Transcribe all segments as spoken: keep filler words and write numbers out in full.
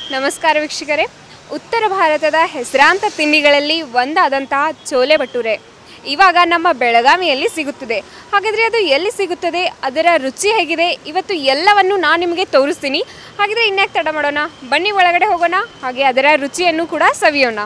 ನಮಸ್ಕಾರ ವೀಕ್ಷಕರೇ, ಉತ್ತರ ಭಾರತದ ಹೆಸರಾಂತ ತಿಂಡಿಗಳಲ್ಲಿ ಒಂದಾದಂತಹ ಚೋಲೆ ಭಟೂರೆ ಇವಾಗ ನಮ್ಮ ಬೆಳಗಾವಿಯಲ್ಲಿ ಸಿಗುತ್ತದೆ. ಹಾಗಾದರೆ ಅದು ಎಲ್ಲಿ ಸಿಗುತ್ತದೆ, ಅದರ ರುಚಿ ಹೇಗಿದೆ, ಇವತ್ತು ಎಲ್ಲವನ್ನು ನಾನು ನಿಮಗೆ ತೋರಿಸ್ತೀನಿ. ಹಾಗಿದ್ರೆ ಇನ್ಯಾಕೆ ತಡ ಮಾಡೋಣ, ಬನ್ನಿ ಒಳಗಡೆ ಹೋಗೋಣ, ಹಾಗೆ ಅದರ ರುಚಿಯನ್ನು ಕೂಡ ಸವಿಯೋಣ.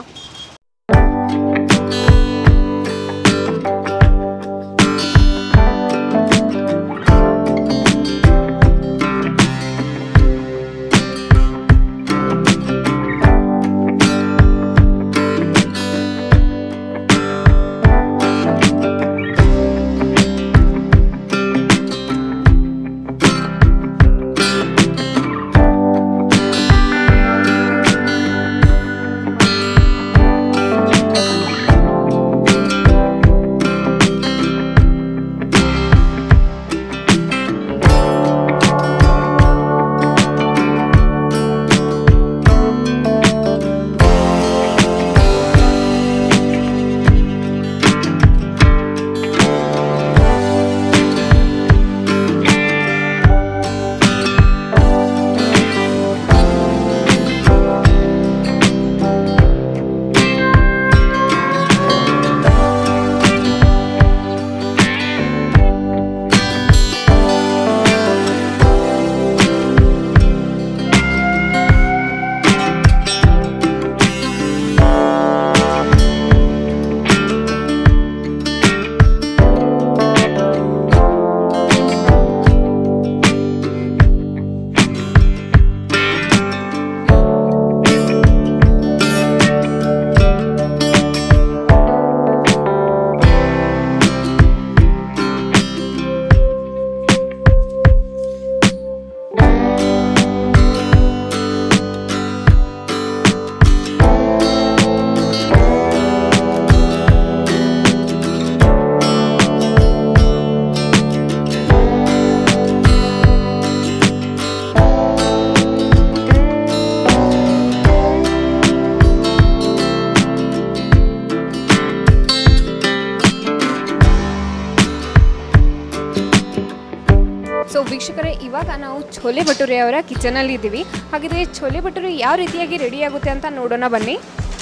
ಸೊ ವೀಕ್ಷಕರೇ, ಇವಾಗ ನಾವು ಚೋಲೆ ಭಟೂರೆ ಅವರ ಕಿಚನಲ್ಲಿ ಇದ್ದೀವಿ. ಹಾಗಿದ್ರೆ ಚೋಲೆ ಭಟೂರೆ ಯಾವ ರೀತಿಯಾಗಿ ರೆಡಿ ಆಗುತ್ತೆ ಅಂತ ನೋಡೋಣ ಬನ್ನಿ.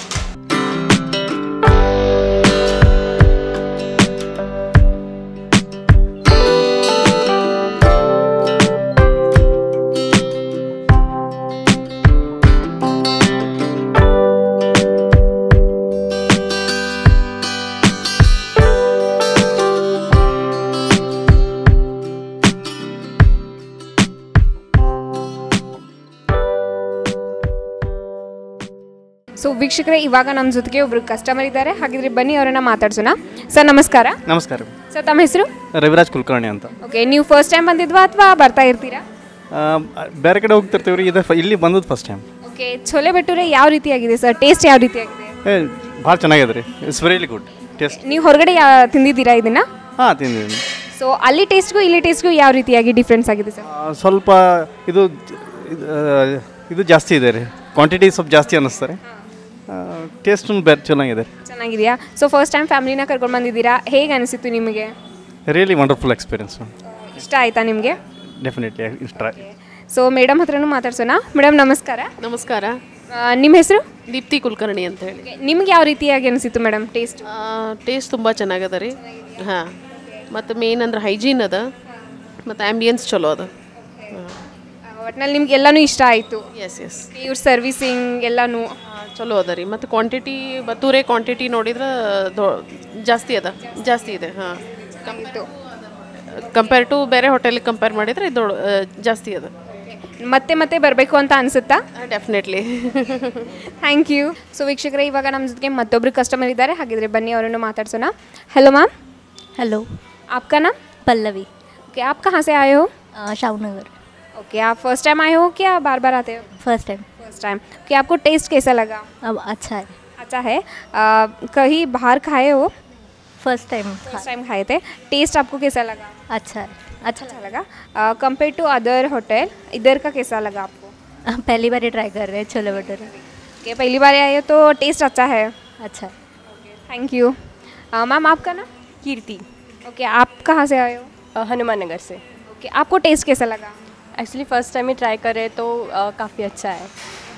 ಸೊ ವೀಕ್ಷಕರೇ, ಇವಾಗ ನಮ್ಮ ಜೊತೆಗೆ ಒಬ್ರು ಕಸ್ಟಮರ್ ಇದ್ದಾರೆ. ಹಾಗಿದ್ರೆ ಬನ್ನಿ ಅವರನ್ನ ಮಾತಾಡ್ಸೋಣ. ಸರ್ ನಮಸ್ಕಾರ. ನಮಸ್ಕಾರ ಸರ್, ತಮ್ಮ ಹೆಸರು? ರವಿರಾಜ್ ಕುಲಕರ್ಣಿ ಅಂತ. ಓಕೆ, ನೀವು ಫಸ್ಟ್ ಟೈಮ್ ಬಂದಿದ್ವಾ ಅಥವಾ ಬರ್ತಾ ಇರ್ತೀರಾ? ಬೇರೆ ಕಡೆ ಹೋಗ್ತಿರ್ತೀವಿ ರೀ, ಇದು ಇಲ್ಲಿ ಬಂದದ್ದು first time. Okay, chole bhature ಯಾವ ರೀತಿಯಾಗಿದೆ ಸರ್? ಟೇಸ್ಟ್ ಯಾವ ರೀತಿಯಾಗಿದೆ? ಭಾಳ ಚೆನ್ನಾಗಿದೆ ರೀ, ಇಟ್ಸ್ ವೆರಿ ಗುಡ್ ಟೇಸ್ಟ್. ನೀವು ಹೊರಗಡೆ ಯಾ ತಿಂದಿದ್ದೀರಾ ಇದನ್ನ? ಹಾಂ, ತಿಂದಿದ್ದೀನಿ. ಸೊ ಅಲ್ಲಿ ಟೇಸ್ಟ್ಗೂ ಇಲ್ಲಿ ಟೇಸ್ಟ್ಗೂ ಯಾವ ರೀತಿಯಾಗಿ ಡಿಫ್ರೆನ್ಸ್ ಆಗಿದೆ ಸರ್? ಸ್ವಲ್ಪ ಇದು ಇದು ಜಾಸ್ತಿ ಇದೆ ರೀ, ಕ್ವಾಂಟಿಟಿ ಸ್ವಲ್ಪ ಜಾಸ್ತಿ ಅನ್ನಿಸ್ತಾರೆ. ಟೇಸ್ಟು ಬೇರೆ ಚೆನ್ನಾಗಿದೆ. ಚೆನ್ನಾಗಿದೆಯಾ? ಸೊ ಫಸ್ಟ್ ಟೈಮ್ ಫ್ಯಾಮಿಲಿನ ಕರ್ಕೊಂಡು ಬಂದಿದ್ದೀರಾ, ಹೇಗೆ ಅನಿಸಿತ್ತು ನಿಮಗೆ? Really wonderful experience. ಇಷ್ಟ ಆಯ್ತಾ ನಿಮಗೆ? ಡೆಫಿನೆಟ್ಲಿ ಇಷ್ಟ. ಸೊ ಮೇಡಮ್ ಹತ್ರನೂ ಮಾತಾಡ್ಸೋಣ. ಮೇಡಮ್ ನಮಸ್ಕಾರ. ನಮಸ್ಕಾರ. ನಿಮ್ಮ ಹೆಸರು? ದೀಪ್ತಿ ಕುಲಕರ್ಣಿ ಅಂತ ಹೇಳಿ. ನಿಮ್ಗೆ ಯಾವ ರೀತಿಯಾಗಿ ಅನಿಸಿತ್ತು ಮೇಡಮ್ ಟೇಸ್ಟ್? ಟೇಸ್ಟ್ ತುಂಬ ಚೆನ್ನಾಗದ ರೀ. ಹಾಂ, ಮತ್ತು ಮೇನ್ ಅಂದ್ರೆ ಹೈಜೀನ್ ಅದ, ಮತ್ತು ಆ್ಯಂಬಿಯನ್ಸ್ ಚಲೋ ಅದ. ಒಟ್ನಲ್ಲಿ ನಿಮ್ಗೆ ಎಲ್ಲನೂ ಇಷ್ಟ ಆಯಿತು? S S. ಇವ್ರ ಸರ್ವಿಸಿಂಗ್ ಎಲ್ಲನೂ ಚಲೋ ಅದ ರೀ. ಮತ್ತು ಕ್ವಾಂಟಿಟಿ ಭಟೂರೆ ಕ್ವಾಂಟಿಟಿ ನೋಡಿದ್ರೆ ದೊ ಜಾಸ್ತಿ ಅದ, ಜಾಸ್ತಿ ಇದೆ. ಹಾಂ, ಕಂಪೇರ್ ಟು ಬೇರೆ ಹೋಟೆಲಿಗೆ ಕಂಪೇರ್ ಮಾಡಿದರೆ ಇದು ಜಾಸ್ತಿ ಅದ. ಮತ್ತೆ ಮತ್ತೆ ಬರಬೇಕು ಅಂತ ಅನಿಸುತ್ತಾ? ಡೆಫಿನೆಟ್ಲಿ. Thank you. ಸೊ ವೀಕ್ಷಕರೇ, ಇವಾಗ ನಮ್ಮ ಜೊತೆಗೆ ಮತ್ತೊಬ್ಬರು ಕಸ್ಟಮರ್ ಇದ್ದಾರೆ. ಹಾಗಿದ್ರೆ ಬನ್ನಿ ಅವರನ್ನು ಮಾತಾಡ್ಸೋಣ. Hello ma'am. हेलो. आपका नाम? पल्लवी. ओके, आप कहाँ से आए हो? शाहनगर. ओके, आप फर्स्ट टाइम आए हो क्या बार बार आते हो? First time. First time. Okay, आपको टेस्ट कैसा लगा? अब अच्छा है. अच्छा है. आ, कहीं बाहर खाए हो? First time. फर्स्ट टाइम खाए थे. टेस्ट आपको कैसा लगा? अच्छा है. अच्छा अच्छा लगा. कंपेयर टू अदर होटल, इधर का कैसा लगा आपको? पहली बार ही ट्राई कर रहे हैं छोले भटूरे. ओके, पहली बार आए हो तो टेस्ट अच्छा है. अच्छा है. Thank you. मैम, आपका नाम? कीर्ति. ओके, आप कहाँ से आए हो? हनुमान नगर से. ओके, आपको टेस्ट कैसा लगा? एक्चुअली फ़र्स्ट टाइम ही ट्राई कर रहे तो काफ़ी अच्छा है. अच्छा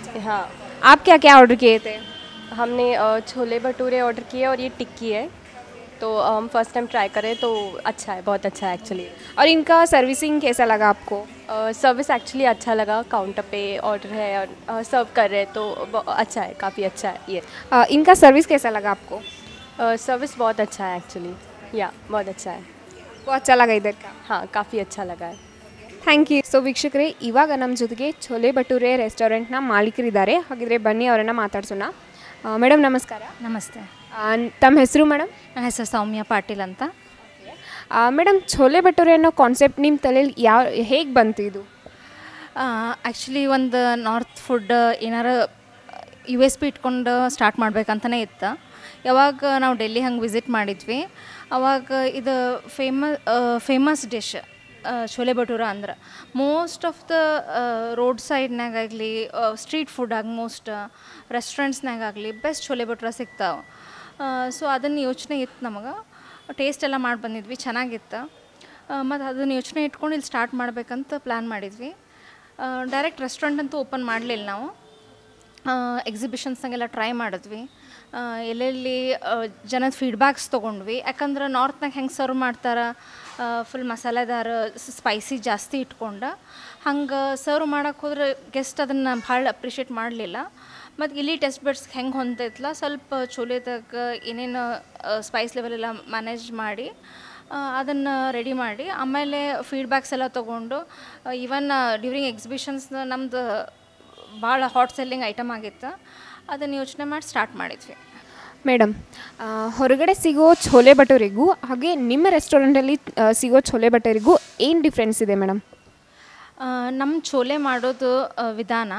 हाँ, आप क्या क्या ऑर्डर किए थे? हमने अ, छोले भटूरे ऑर्डर किए और ये टिक्की है, तो अ, हम फर्स्ट टाइम ट्राई करें तो अच्छा है, बहुत अच्छा है एक्चुअली। और इनका सर्विसिंग कैसा लगा आपको? सर्विस एक्चुअली अच्छा लगा, काउंटर पे ऑर्डर है और सर्व कर रहे हैं तो ब- अच्छा है, काफ़ी अच्छा है ये। अ, इनका सर्विस कैसा लगा आपको? सर्विस बहुत अच्छा है एक्चुअली, या बहुत अच्छा है। वो अच्छा लगा इधर का? हाँ, काफ़ी अच्छा लगा है। Thank you. ಸೊ ವೀಕ್ಷಕರೇ, ಇವಾಗ ನಮ್ಮ ಜೊತೆಗೆ ಛೋಲೆ ಭಟೂರೆ ರೆಸ್ಟೋರೆಂಟ್ನ ಮಾಲೀಕರಿದ್ದಾರೆ. ಹಾಗಿದ್ರೆ ಬನ್ನಿ ಅವರನ್ನು ಮಾತಾಡ್ಸೋಣ. ಮೇಡಮ್ ನಮಸ್ಕಾರ. ನಮಸ್ತೆ. ಆ, ತಮ್ಮ ಹೆಸರು ಮೇಡಮ್? ನನ್ನ ಹೆಸರು ಸೌಮ್ಯ ಪಾಟೀಲ್ ಅಂತ. ಮೇಡಮ್, ಛೋಲೆ ಭಟೂರೆ ಅನ್ನೋ ಕಾನ್ಸೆಪ್ಟ್ ನಿಮ್ಮ ತಲೆಯಲ್ಲಿ ಯಾವ ಹೇಗೆ ಬಂತು ಇದು? ಆ್ಯಕ್ಚುಲಿ ಒಂದು ನಾರ್ತ್ ಫುಡ್ ಏನಾರ ಯು ಎಸ್ ಪಿ ಇಟ್ಕೊಂಡು ಸ್ಟಾರ್ಟ್ ಮಾಡ್ಬೇಕಂತಲೇ ಇತ್ತು. ಯಾವಾಗ ನಾವು ಡೆಲ್ಲಿ ಹಂಗೆ ವಿಸಿಟ್ ಮಾಡಿದ್ವಿ, ಅವಾಗ ಇದು famous famous dish chole bhatura ಅಂದ್ರೆ ಮೋಸ್ಟ್ ಆಫ್ ದ ರೋಡ್ ಸೈಡ್ನಾಗಲಿ ಸ್ಟ್ರೀಟ್ ಫುಡ್ಡಾಗಿ ಮೋಸ್ಟ್ ರೆಸ್ಟೋರೆಂಟ್ಸ್ನಾಗಲಿ ಬೆಸ್ಟ್ छोले ಭಟೂರಾ ಸಿಗ್ತಾವೆ. ಸೊ ಅದನ್ನು ಯೋಚನೆ ಇತ್ತು ನಮಗೆ, ಟೇಸ್ಟ್ ಎಲ್ಲ ಮಾಡಿ ಬಂದಿದ್ವಿ, ಚೆನ್ನಾಗಿತ್ತು. ಮತ್ತು ಅದನ್ನು ಯೋಚನೆ ಇಟ್ಕೊಂಡು ಇಲ್ಲಿ ಸ್ಟಾರ್ಟ್ ಮಾಡಬೇಕಂತ ಪ್ಲ್ಯಾನ್ ಮಾಡಿದ್ವಿ. ಡೈರೆಕ್ಟ್ ರೆಸ್ಟೋರೆಂಟ್ ಅಂತೂ ಓಪನ್ ಮಾಡಲಿಲ್ಲ ನಾವು. ಎಕ್ಸಿಬಿಷನ್ಸ್ನಾಗೆಲ್ಲ ಟ್ರೈ ಮಾಡಿದ್ವಿ, ಎಲ್ಲೆಲ್ಲಿ ಜನದ ಫೀಡ್ಬ್ಯಾಕ್ಸ್ ತೊಗೊಂಡ್ವಿ. ಯಾಕಂದ್ರೆ ನಾರ್ತ್ನಾಗ ಹೆಂಗೆ ಸರ್ವ್ ಮಾಡ್ತಾರೆ, ಫುಲ್ ಮಸಾಲೆದಾರ ಸ್ಪೈಸಿ ಜಾಸ್ತಿ ಇಟ್ಕೊಂಡು ಹಂಗೆ ಸರ್ವ್ ಮಾಡೋಕ್ಕೆ ಹೋದ್ರೆ ಗೆಸ್ಟ್ ಅದನ್ನು ಭಾಳ ಅಪ್ರಿಷಿಯೇಟ್ ಮಾಡಲಿಲ್ಲ. ಮತ್ತು ಇಲ್ಲಿ ಟೆಸ್ಟ್ ಬೆಡ್ಸ್ ಹೆಂಗೆ ಹೊಂದೈತಲ್ಲ, ಸ್ವಲ್ಪ ಚೋಲೆದಾಗ ಏನೇನು ಸ್ಪೈಸ್ ಲೆವೆಲ್ ಎಲ್ಲ ಮ್ಯಾನೇಜ್ ಮಾಡಿ ಅದನ್ನು ರೆಡಿ ಮಾಡಿ ಆಮೇಲೆ ಫೀಡ್ಬ್ಯಾಕ್ಸ್ ಎಲ್ಲ ತೊಗೊಂಡು ಈವನ್ ಡ್ಯೂರಿಂಗ್ ಎಕ್ಸಿಬಿಷನ್ಸ್ ನಮ್ಮದು ಭಾಳ ಹಾಟ್ ಸೆಲ್ಲಿಂಗ್ ಐಟಮ್ ಆಗಿತ್ತು. ಅದನ್ನು ಯೋಚನೆ ಮಾಡಿ ಸ್ಟಾರ್ಟ್ ಮಾಡಿದ್ವಿ. ಮೇಡಮ್, ಹೊರಗಡೆ ಸಿಗೋ ಛೋಲೆ ಭಟೂರಿಗೂ ಹಾಗೆ ನಿಮ್ಮ ರೆಸ್ಟೋರೆಂಟಲ್ಲಿ ಸಿಗೋ ಛೋಲೆ ಭಟೂರಿಗೂ ಏನು ಡಿಫ್ರೆನ್ಸ್ ಇದೆ ಮೇಡಮ್? ನಮ್ಮ ಛೋಲೆ ಮಾಡೋದು ವಿಧಾನ